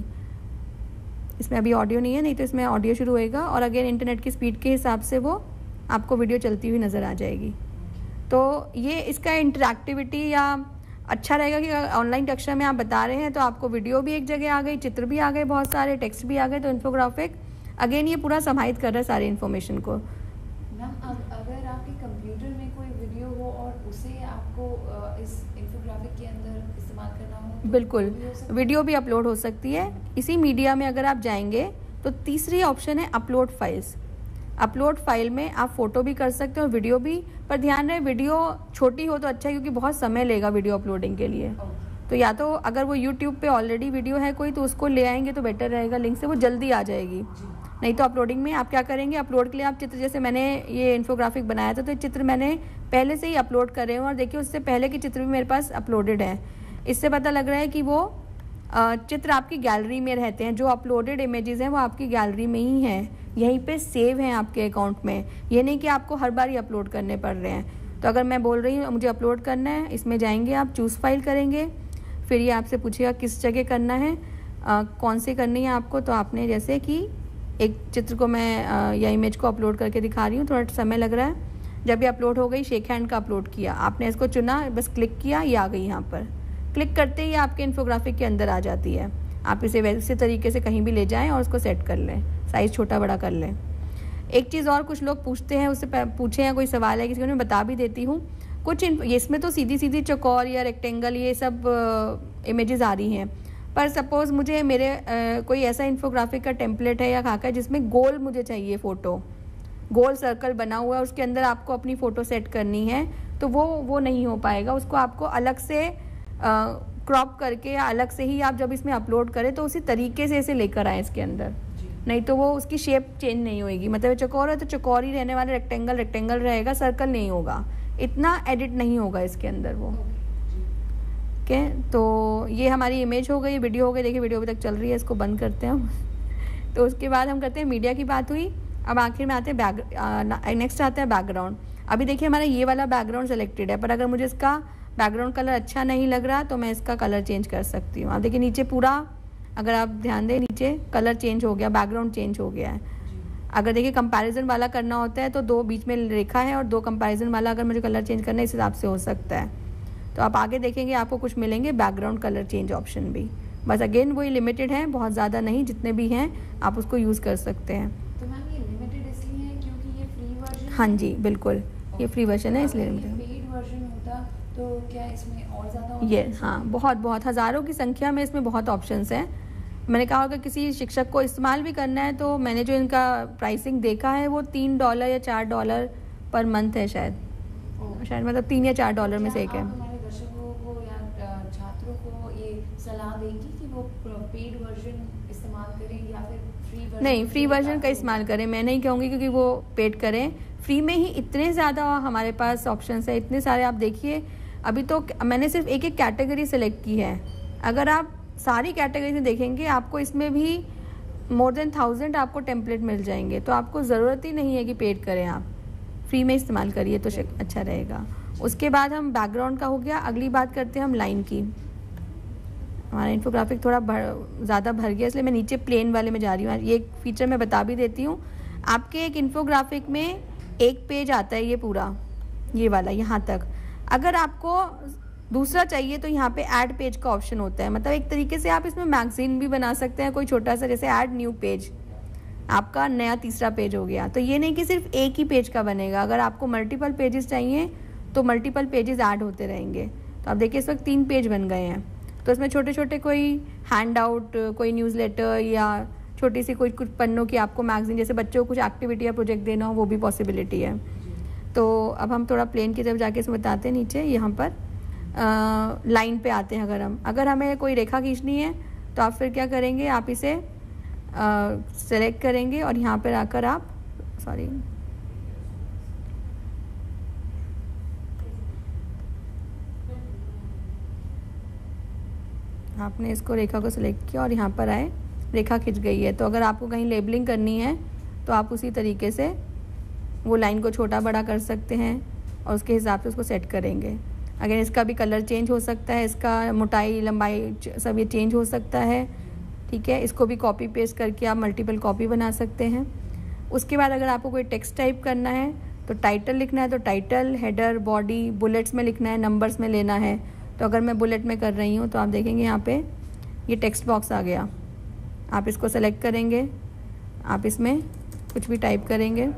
इसमें अभी ऑडियो नहीं है, नहीं तो इसमें ऑडियो शुरू होएगा और अगेन इंटरनेट की स्पीड के हिसाब से वो आपको वीडियो चलती हुई नज़र आ जाएगी। तो ये इसका इंटरैक्टिविटी या अच्छा रहेगा कि ऑनलाइन कक्षा में आप बता रहे हैं तो आपको वीडियो भी एक जगह आ गई, चित्र भी आ गए, बहुत सारे टेक्स्ट भी आ गए, तो इन्फोग्राफिक अगेन ये पूरा समाहित कर रहा है सारी इन्फॉर्मेशन को। मैम अगर आपके कंप्यूटर में कोई वीडियो हो और उसे आपको इस इन्फोग्राफिक के अंदर इस्तेमाल करना हो तो बिल्कुल वीडियो भी अपलोड हो सकती है। इसी मीडिया में अगर आप जाएंगे तो तीसरी ऑप्शन है अपलोड फाइल्स। अपलोड फाइल में आप फ़ोटो भी कर सकते हो और वीडियो भी, पर ध्यान रहे वीडियो छोटी हो तो अच्छा है क्योंकि बहुत समय लेगा वीडियो अपलोडिंग के लिए। तो या तो अगर वो यूट्यूब पे ऑलरेडी वीडियो है कोई तो उसको ले आएंगे तो बेटर रहेगा, लिंक से वो जल्दी आ जाएगी। नहीं तो अपलोडिंग में आप क्या करेंगे, अपलोड के लिए आप चित्र, जैसे मैंने ये इन्फोग्राफिक बनाया था तो चित्र मैंने पहले से ही अपलोड करे हैं और देखिए उससे पहले के चित्र भी मेरे पास अपलोडेड हैं। इससे पता लग रहा है कि वो चित्र आपकी गैलरी में रहते हैं, जो अपलोडेड इमेजेस हैं वो आपकी गैलरी में ही हैं, यहीं पे सेव हैं आपके अकाउंट में। ये नहीं कि आपको हर बार ही अपलोड करने पड़ रहे हैं। तो अगर मैं बोल रही हूँ मुझे अपलोड करना है, इसमें जाएंगे आप, चूज़ फाइल करेंगे, फिर ये आपसे पूछेगा किस जगह करना है, कौन सी करनी है आपको। तो आपने जैसे कि एक चित्र को मैं या इमेज को अपलोड करके दिखा रही हूँ, थोड़ा समय लग रहा है। जब ये अपलोड हो गई, शेक हैंड का अपलोड किया, आपने इसको चुना, बस क्लिक किया, ये आ गई यहाँ पर। क्लिक करते ही आपके इन्फोग्राफिक के अंदर आ जाती है। आप इसे वैसे तरीके से कहीं भी ले जाएं और उसको सेट कर लें, साइज़ छोटा बड़ा कर लें। एक चीज़ और कुछ लोग पूछते हैं, उससे पूछे हैं, कोई सवाल है किसी को, मैं बता भी देती हूँ। कुछ इसमें तो सीधी सीधी चौकोर या रेक्टेंगल ये सब इमेजेस आ रही हैं, पर सपोज़ मुझे मेरे कोई ऐसा इन्फोग्राफिक का टेम्पलेट है या खाका है जिसमें गोल मुझे चाहिए फ़ोटो, गोल सर्कल बना हुआ है, उसके अंदर आपको अपनी फ़ोटो सेट करनी है, तो वो नहीं हो पाएगा। उसको आपको अलग से क्रॉप करके या अलग से ही आप जब इसमें अपलोड करें तो उसी तरीके से इसे लेकर आए इसके अंदर, नहीं तो वो उसकी शेप चेंज नहीं होएगी। मतलब चौकोर है तो चौकोर ही रहने वाला, रेक्टेंगल रहेगा, सर्कल नहीं होगा, इतना एडिट नहीं होगा इसके अंदर वो। ओके, तो ये हमारी इमेज हो गई, वीडियो हो गई। देखिए वीडियो अभी तक चल रही है, इसको बंद करते हैं हम। तो उसके बाद हम करते हैं, मीडिया की बात हुई, अब आखिर में आते हैं नेक्स्ट आता है बैकग्राउंड। अभी देखिए हमारा ये वाला बैकग्राउंड सेलेक्टेड है, पर अगर मुझे इसका बैकग्राउंड कलर अच्छा नहीं लग रहा तो मैं इसका कलर चेंज कर सकती हूँ। आप देखिए नीचे पूरा, अगर आप ध्यान दें नीचे कलर चेंज हो गया, बैकग्राउंड चेंज हो गया है। अगर देखिए कंपैरिजन वाला करना होता है तो दो बीच में रेखा है और दो कंपैरिजन वाला अगर मुझे कलर चेंज करना है इस हिसाब से हो सकता है। तो आप आगे देखेंगे आपको कुछ मिलेंगे बैकग्राउंड कलर चेंज ऑप्शन भी, बस अगेन वही लिमिटेड है, बहुत ज़्यादा नहीं, जितने भी हैं आप उसको यूज़ कर सकते हैं। तो मैम ये लिमिटेड इसलिए है क्योंकि ये फ्री वर्जन? हाँ जी बिल्कुल, ये फ्री वर्जन है इसलिए लिमिटेड। पेड वर्जन होता तो क्या इसमें और ज़्यादा? ये हाँ, बहुत हज़ारों की संख्या में इसमें बहुत ऑप्शंस हैं। मैंने कहा अगर किसी शिक्षक को इस्तेमाल भी करना है तो मैंने जो इनका प्राइसिंग देखा है वो $3 या $4 पर मंथ है शायद, मतलब $3 या $4 में से एक है। हमारे दर्शकों को या छात्रों को ये सलाह देंगी कि वो पेड वर्जन इस्तेमाल करें या फिर फ्री वर्जन? नहीं, फ्री वर्जन का इस्तेमाल करें, मैं नहीं कहूँगी क्योंकि वो पेड करें। फ्री में ही इतने ज़्यादा हमारे पास ऑप्शंस है, इतने सारे। आप देखिए अभी तो मैंने सिर्फ एक कैटेगरी सेलेक्ट की है, अगर आप सारी कैटेगरी में देखेंगे आपको इसमें भी मोर देन 1000 आपको टेम्पलेट मिल जाएंगे। तो आपको ज़रूरत ही नहीं है कि पेड करें, आप फ्री में इस्तेमाल करिए तो अच्छा रहेगा। उसके बाद हम बैकग्राउंड का हो गया, अगली बात करते हैं हम लाइन की। हमारा इन्फोग्राफिक थोड़ा ज़्यादा भर गया इसलिए मैं नीचे प्लेन वाले में जा रही हूँ। ये एक फीचर मैं बता भी देती हूँ, आपके एक इन्फोग्राफिक में एक पेज आता है, ये पूरा ये वाला यहाँ तक। अगर आपको दूसरा चाहिए तो यहाँ पे ऐड पेज का ऑप्शन होता है, मतलब एक तरीके से आप इसमें मैगजीन भी बना सकते हैं, कोई छोटा सा, जैसे ऐड न्यू पेज, आपका नया तीसरा पेज हो गया। तो ये नहीं कि सिर्फ एक ही पेज का बनेगा, अगर आपको मल्टीपल पेजेस चाहिए तो मल्टीपल पेजेस ऐड होते रहेंगे। तो आप देखिए इस वक्त 3 पेज बन गए हैं, तो इसमें छोटे छोटे कोई हैंड आउट, कोई न्यूज़लेटर या छोटी सी कोई कुछ पन्नों की आपको मैगजीन, जैसे बच्चों को कुछ एक्टिविटी या प्रोजेक्ट देना हो, वो भी पॉसिबिलिटी है। तो अब हम थोड़ा प्लेन की तरफ जाके इसमें बताते हैं। नीचे यहाँ पर लाइन पे आते हैं। अगर हमें कोई रेखा खींचनी है तो आप फिर क्या करेंगे, आप इसे सेलेक्ट करेंगे और यहाँ पर आकर आप आपने इसको रेखा को सिलेक्ट किया और यहाँ पर आए, रेखा खिंच गई है। तो अगर आपको कहीं लेबलिंग करनी है तो आप उसी तरीके से वो लाइन को छोटा बड़ा कर सकते हैं और उसके हिसाब से उसको सेट करेंगे। अगर इसका भी कलर चेंज हो सकता है, इसका मोटाई लंबाई सब ये चेंज हो सकता है, ठीक है। इसको भी कॉपी पेस्ट करके आप मल्टीपल कॉपी बना सकते हैं। उसके बाद अगर आपको कोई टेक्स्ट टाइप करना है तो टाइटल लिखना है तो टाइटल, हेडर, बॉडी, बुलेट्स में लिखना है, नंबर्स में लेना है। तो अगर मैं बुलेट में कर रही हूँ तो आप देखेंगे यहाँ पे ये टेक्स्ट बॉक्स आ गया। आप इसको सेलेक्ट करेंगे, आप इसमें कुछ भी टाइप करेंगे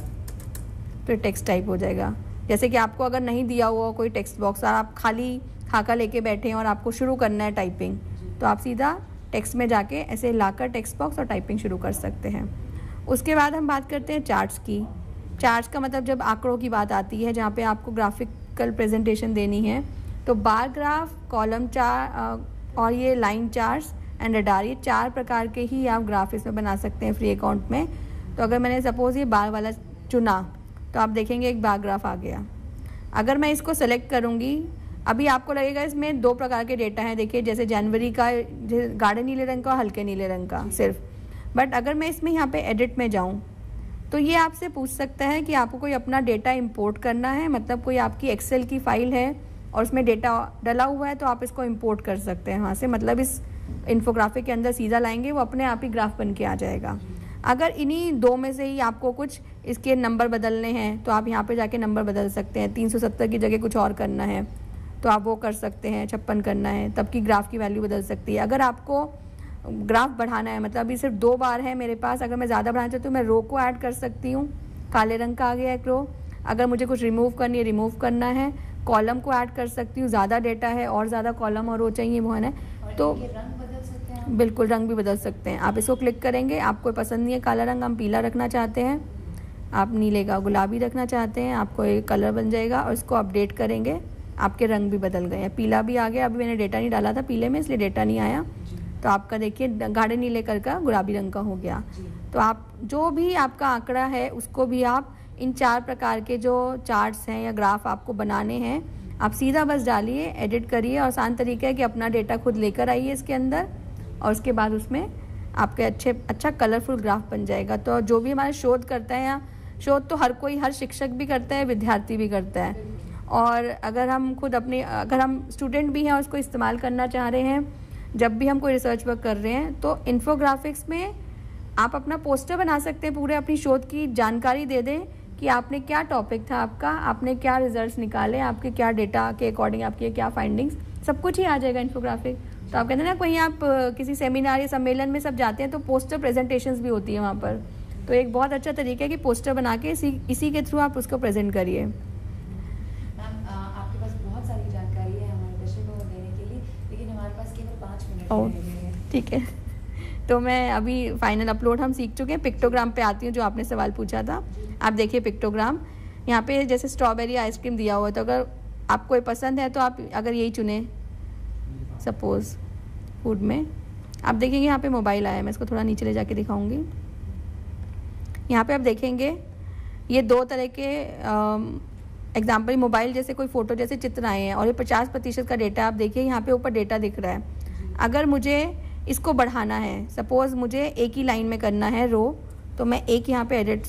तो टेक्स्ट टाइप हो जाएगा। जैसे कि आपको अगर नहीं दिया हुआ कोई टेक्स्ट बॉक्स और आप खाली खाका लेके बैठे हैं और आपको शुरू करना है टाइपिंग, तो आप सीधा टेक्स्ट में जाके ऐसे लाकर टेक्स्ट बॉक्स और टाइपिंग शुरू कर सकते हैं। उसके बाद हम बात करते हैं चार्ट्स की। चार्ट्स का मतलब जब आंकड़ों की बात आती है, जहाँ पे आपको ग्राफिकल प्रेजेंटेशन देनी है, तो बार ग्राफ, कॉलम चार्ट और ये लाइन चार्ट्स एंड रडार, ये 4 प्रकार के ही आप ग्राफ इसमें बना सकते हैं फ्री अकाउंट में। तो अगर मैंने सपोज़ ये बार वाला चुना तो आप देखेंगे एक बार ग्राफ आ गया। अगर मैं इसको सेलेक्ट करूँगी, अभी आपको लगेगा इसमें 2 प्रकार के डेटा हैं। देखिए जैसे जनवरी का गाढ़े नीले रंग का और हल्के नीले रंग का सिर्फ। बट अगर मैं इसमें यहाँ पे एडिट में जाऊँ तो ये आपसे पूछ सकता है कि आपको कोई अपना डेटा इंपोर्ट करना है, मतलब कोई आपकी एक्सेल की फाइल है और उसमें डेटा डला हुआ है तो आप इसको इंपोर्ट कर सकते हैं वहाँ से, मतलब इस इन्फोग्राफिक के अंदर सीधा लाएंगे, वो अपने आप ही ग्राफ बन के आ जाएगा। अगर इन्हीं 2 में से ही आपको कुछ इसके नंबर बदलने हैं तो आप यहाँ पे जाके नंबर बदल सकते हैं। 370 की जगह कुछ और करना है तो आप वो कर सकते हैं, 56 करना है तब की ग्राफ की वैल्यू बदल सकती है। अगर आपको ग्राफ बढ़ाना है, मतलब अभी सिर्फ 2 बार है मेरे पास, अगर मैं ज़्यादा बढ़ाना चाहती हूँ मैं रो को ऐड कर सकती हूँ, काले रंग का आ गया एक रो। अगर मुझे कुछ रिमूव करनी है, रिमूव करना है, कॉलम को ऐड कर सकती हूँ, ज़्यादा डेटा है और ज़्यादा कॉलम और रो चाहिए वो है ना, तो रंग बदल सकते हैं। बिल्कुल रंग भी बदल सकते हैं। आप इसको क्लिक करेंगे, आपको पसंद नहीं है काला रंग, हम पीला रखना चाहते हैं, आप नीले का गुलाबी रखना चाहते हैं, आपको एक कलर बन जाएगा और इसको अपडेट करेंगे, आपके रंग भी बदल गए हैं। पीला भी आ गया, अभी मैंने डेटा नहीं डाला था पीले में इसलिए डेटा नहीं आया, तो आपका देखिए गाढ़े नीले कलर का गुलाबी रंग का हो गया। तो आप जो भी आपका आंकड़ा है उसको भी आप इन 4 प्रकार के जो चार्ट्स हैं या ग्राफ आपको बनाने हैं, आप सीधा बस डालिए, एडिट करिए, और आसान तरीका है कि अपना डेटा खुद लेकर आइए इसके अंदर और उसके बाद उसमें आपके अच्छा कलरफुल ग्राफ बन जाएगा। तो जो भी हमारे शोध करता है, या शोध तो हर शिक्षक भी करता है, विद्यार्थी भी करता है, और अगर हम खुद अगर हम स्टूडेंट भी हैं और उसको इस्तेमाल करना चाह रहे हैं, जब भी हम कोई रिसर्च वर्क कर रहे हैं, तो इन्फोग्राफिक्स में आप अपना पोस्टर बना सकते हैं, पूरे अपनी शोध की जानकारी दे दें कि आपने क्या टॉपिक था आपका, आपने क्या रिजल्ट्स निकाले, आपके क्या डेटा के अकॉर्डिंग आपके क्या फाइंडिंग्स, सब कुछ ही आ जाएगा इन्फोग्राफिक। तो आप कहते हैं ना कहीं आप किसी सेमिनार या सम्मेलन में सब जाते हैं तो पोस्टर प्रेजेंटेशंस भी होती है वहाँ पर, तो एक बहुत अच्छा तरीका है कि पोस्टर बना के इसी के थ्रू आप उसको प्रेजेंट करिए। मैम आपके पास बहुत सारी जानकारी है हमारे दर्शकों को देने के लिए, लेकिन हमारे पास केवल 5 मिनट रह गए हैं। ठीक है, तो मैं अभी फाइनल अपलोड हम सीख चुके हैं। पिक्टोग्राम पे आती हूँ जो आपने सवाल पूछा था। आप देखिए पिक्टोग्राम यहाँ पे जैसे स्ट्रॉबेरी आइसक्रीम दिया हुआ है, तो अगर आपको ये पसंद है तो आप अगर यही चुने सपोज फूड में, आप देखेंगे यहाँ पे मोबाइल आया है, मैं इसको थोड़ा नीचे ले जाके दिखाऊंगी। यहाँ पे आप देखेंगे ये 2 तरह के एग्जाम्पल मोबाइल जैसे कोई फ़ोटो जैसे चित्र आए हैं और ये 50% का डेटा आप देखिए यहाँ पे ऊपर डेटा दिख रहा है। अगर मुझे इसको बढ़ाना है, सपोज़ मुझे एक ही लाइन में करना है रो, तो मैं एक यहाँ पे एडिट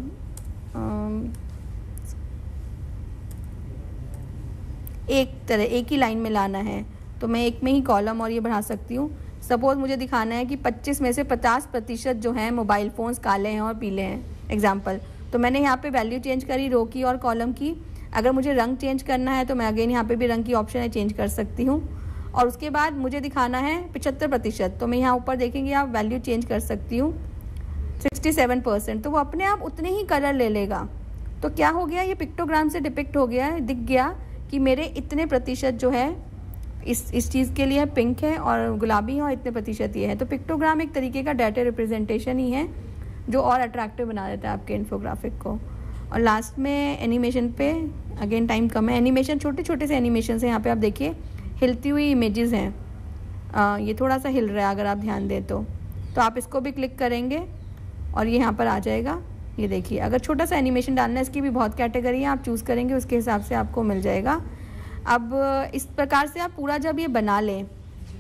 एक ही लाइन में लाना है तो मैं एक में ही कॉलम और ये बढ़ा सकती हूँ। सपोज़ मुझे दिखाना है कि 25 में से 50% जो हैं मोबाइल फ़ोन्स काले हैं और पीले हैं एग्जाम्पल, तो मैंने यहाँ पे वैल्यू चेंज करी रो की और कॉलम की। अगर मुझे रंग चेंज करना है तो मैं अगेन यहाँ पे भी रंग की ऑप्शन है, चेंज कर सकती हूँ। और उसके बाद मुझे दिखाना है 75%, तो मैं यहाँ ऊपर देखेंगे आप वैल्यू चेंज कर सकती हूँ 67%, तो वो अपने आप उतने ही कलर ले लेगा। तो क्या हो गया, ये पिक्टोग्राम से डिपिक्ट हो गया, दिख गया कि मेरे इतने प्रतिशत जो है इस चीज़ के लिए पिंक है और गुलाबी है और इतने प्रतिशत ये है। तो पिक्टोग्राम एक तरीके का डाटा रिप्रेजेंटेशन ही है जो और अट्रैक्टिव बना देता है आपके इन्फोग्राफिक को। और लास्ट में एनिमेशन पे, अगेन टाइम कम है, एनिमेशन छोटे छोटे से एनिमेशन है। यहाँ पे आप देखिए हिलती हुई इमेजेस हैं, ये थोड़ा सा हिल रहा है अगर आप ध्यान दें तो आप इसको भी क्लिक करेंगे और ये यहाँ पर आ जाएगा। ये देखिए अगर छोटा सा एनिमेशन डालना है, इसकी भी बहुत कैटेगरी है, आप चूज़ करेंगे उसके हिसाब से आपको मिल जाएगा। अब इस प्रकार से आप पूरा जब ये बना लें,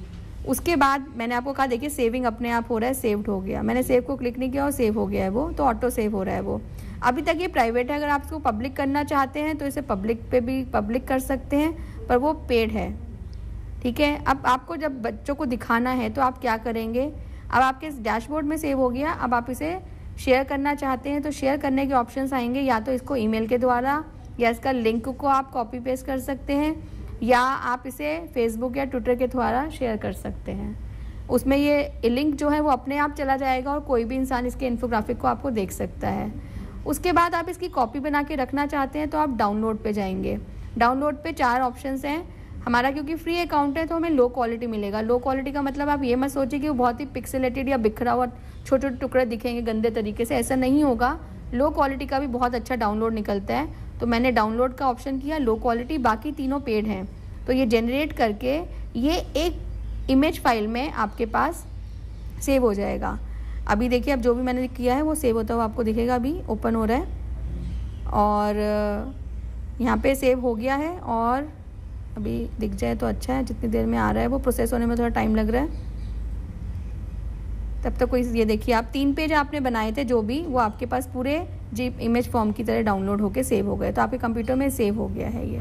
उसके बाद मैंने आपको कहा देखिए सेविंग अपने आप हो रहा है, सेव्ड हो गया, मैंने सेव को क्लिक नहीं किया और सेव हो गया है वो, तो ऑटो सेव हो रहा है वो। अभी तक ये प्राइवेट है, अगर आप इसको पब्लिक करना चाहते हैं तो इसे पब्लिक पे भी पब्लिक कर सकते हैं, पर वो पेड है, ठीक है। अब आपको जब बच्चों को दिखाना है तो आप क्या करेंगे, अब आपके इस डैशबोर्ड में सेव हो गया, अब आप इसे शेयर करना चाहते हैं तो शेयर करने के ऑप्शंस आएंगे, या तो इसको ईमेल के द्वारा या इसका लिंक को आप कॉपी पेस्ट कर सकते हैं, या आप इसे फेसबुक या ट्विटर के द्वारा शेयर कर सकते हैं। उसमें ये लिंक जो है वो अपने आप चला जाएगा और कोई भी इंसान इसके इन्फोग्राफिक को आपको देख सकता है। उसके बाद आप इसकी कॉपी बना के रखना चाहते हैं तो आप डाउनलोड पे जाएंगे। डाउनलोड पे 4 ऑप्शंस हैं। हमारा क्योंकि फ्री अकाउंट है तो हमें लो क्वालिटी मिलेगा। लो क्वालिटी का मतलब आप ये मत सोचिए कि वो बहुत ही पिक्सेलेटेड या बिखरा हुआ छोटे छोटे टुकड़े दिखेंगे गंदे तरीके से, ऐसा नहीं होगा। लो क्वालिटी का भी बहुत अच्छा डाउनलोड निकलता है। तो मैंने डाउनलोड का ऑप्शन किया, लो क्वालिटी, बाकी तीनों पेड हैं। तो ये जनरेट करके ये एक इमेज फाइल में आपके पास सेव हो जाएगा। अभी देखिए, अब जो भी मैंने किया है वो सेव होता हुआ आपको दिखेगा, अभी ओपन हो रहा है और यहाँ पे सेव हो गया है और अभी दिख जाए तो अच्छा है। जितनी देर में आ रहा है वो प्रोसेस होने में थोड़ा टाइम लग रहा है, तब तक कोई ये देखिए आप 3 पेज आपने बनाए थे जो भी, वो आपके पास पूरे जी इमेज फॉर्म की तरह डाउनलोड होके सेव हो गए। तो आपके कंप्यूटर में सेव हो गया है ये।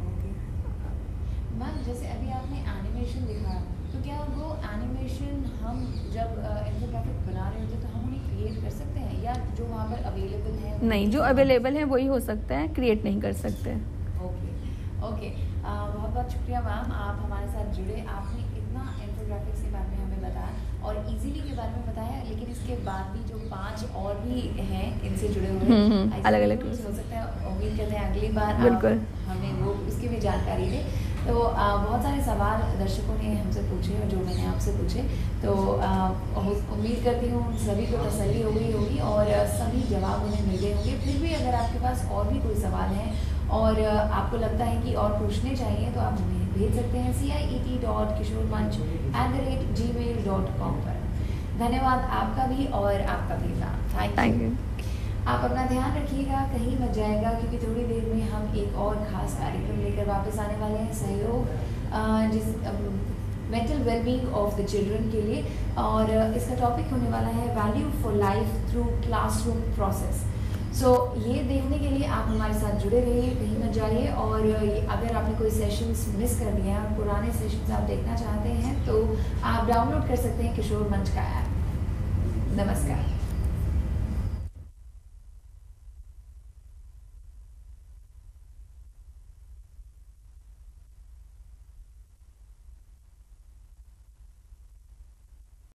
मैम जैसे अभी आपने एनिमेशन दिखाया, तो क्या वो एनिमेशन हम जब इन्फोग्राफिक बना रहे होते तो हम उन्हें क्रिएट कर सकते हैं, या जो वहाँ पर अवेलेबल है? नहीं, जो अवेलेबल है वही हो सकता है, क्रिएट नहीं कर सकते। ओके बहुत बहुत शुक्रिया मैम, आप हमारे साथ जुड़े, आपने इतना इन्फोग्राफिक्स के बारे में हमें बताया और इजीली के बारे में बताया, लेकिन इसके बाद भी जो 5 और भी हैं इनसे जुड़े हुए अलग अलग हो सकता है। उम्मीद करते हैं अगली बार बिल्कुल हमें वो उसकी भी जानकारी दें। तो बहुत सारे सवाल दर्शकों ने हमसे पूछे और जो मैंने आपसे पूछे, तो उम्मीद करती हूँ सभी को तसल्ली हो गई होगी और सभी जवाब उन्हें मिल गए होंगे। फिर भी अगर आपके पास और भी कोई सवाल हैं और आपको लगता है कि और पूछने चाहिए तो आप हमें भेज सकते हैं ciet.kishormanch@gmail.com पर। धन्यवाद आपका भी और आपका भी मैम, थैंक यू। आप अपना ध्यान रखिएगा, कहीं मत जाएगा, क्योंकि थोड़ी देर में हम एक और ख़ास कार्यक्रम लेकर वापस आने वाले हैं, सहयोग जिस mental wellbeing of the children के लिए, और इसका टॉपिक होने वाला है value for life through classroom process. So ये देखने के लिए आप हमारे साथ जुड़े रहिए, कहीं मत जाइए। और अगर आपने कोई सेशंस मिस कर दिए हैं और पुराने सेशंस आप देखना चाहते हैं तो आप डाउनलोड कर सकते हैं किशोर मंच का ऐप। नमस्कार।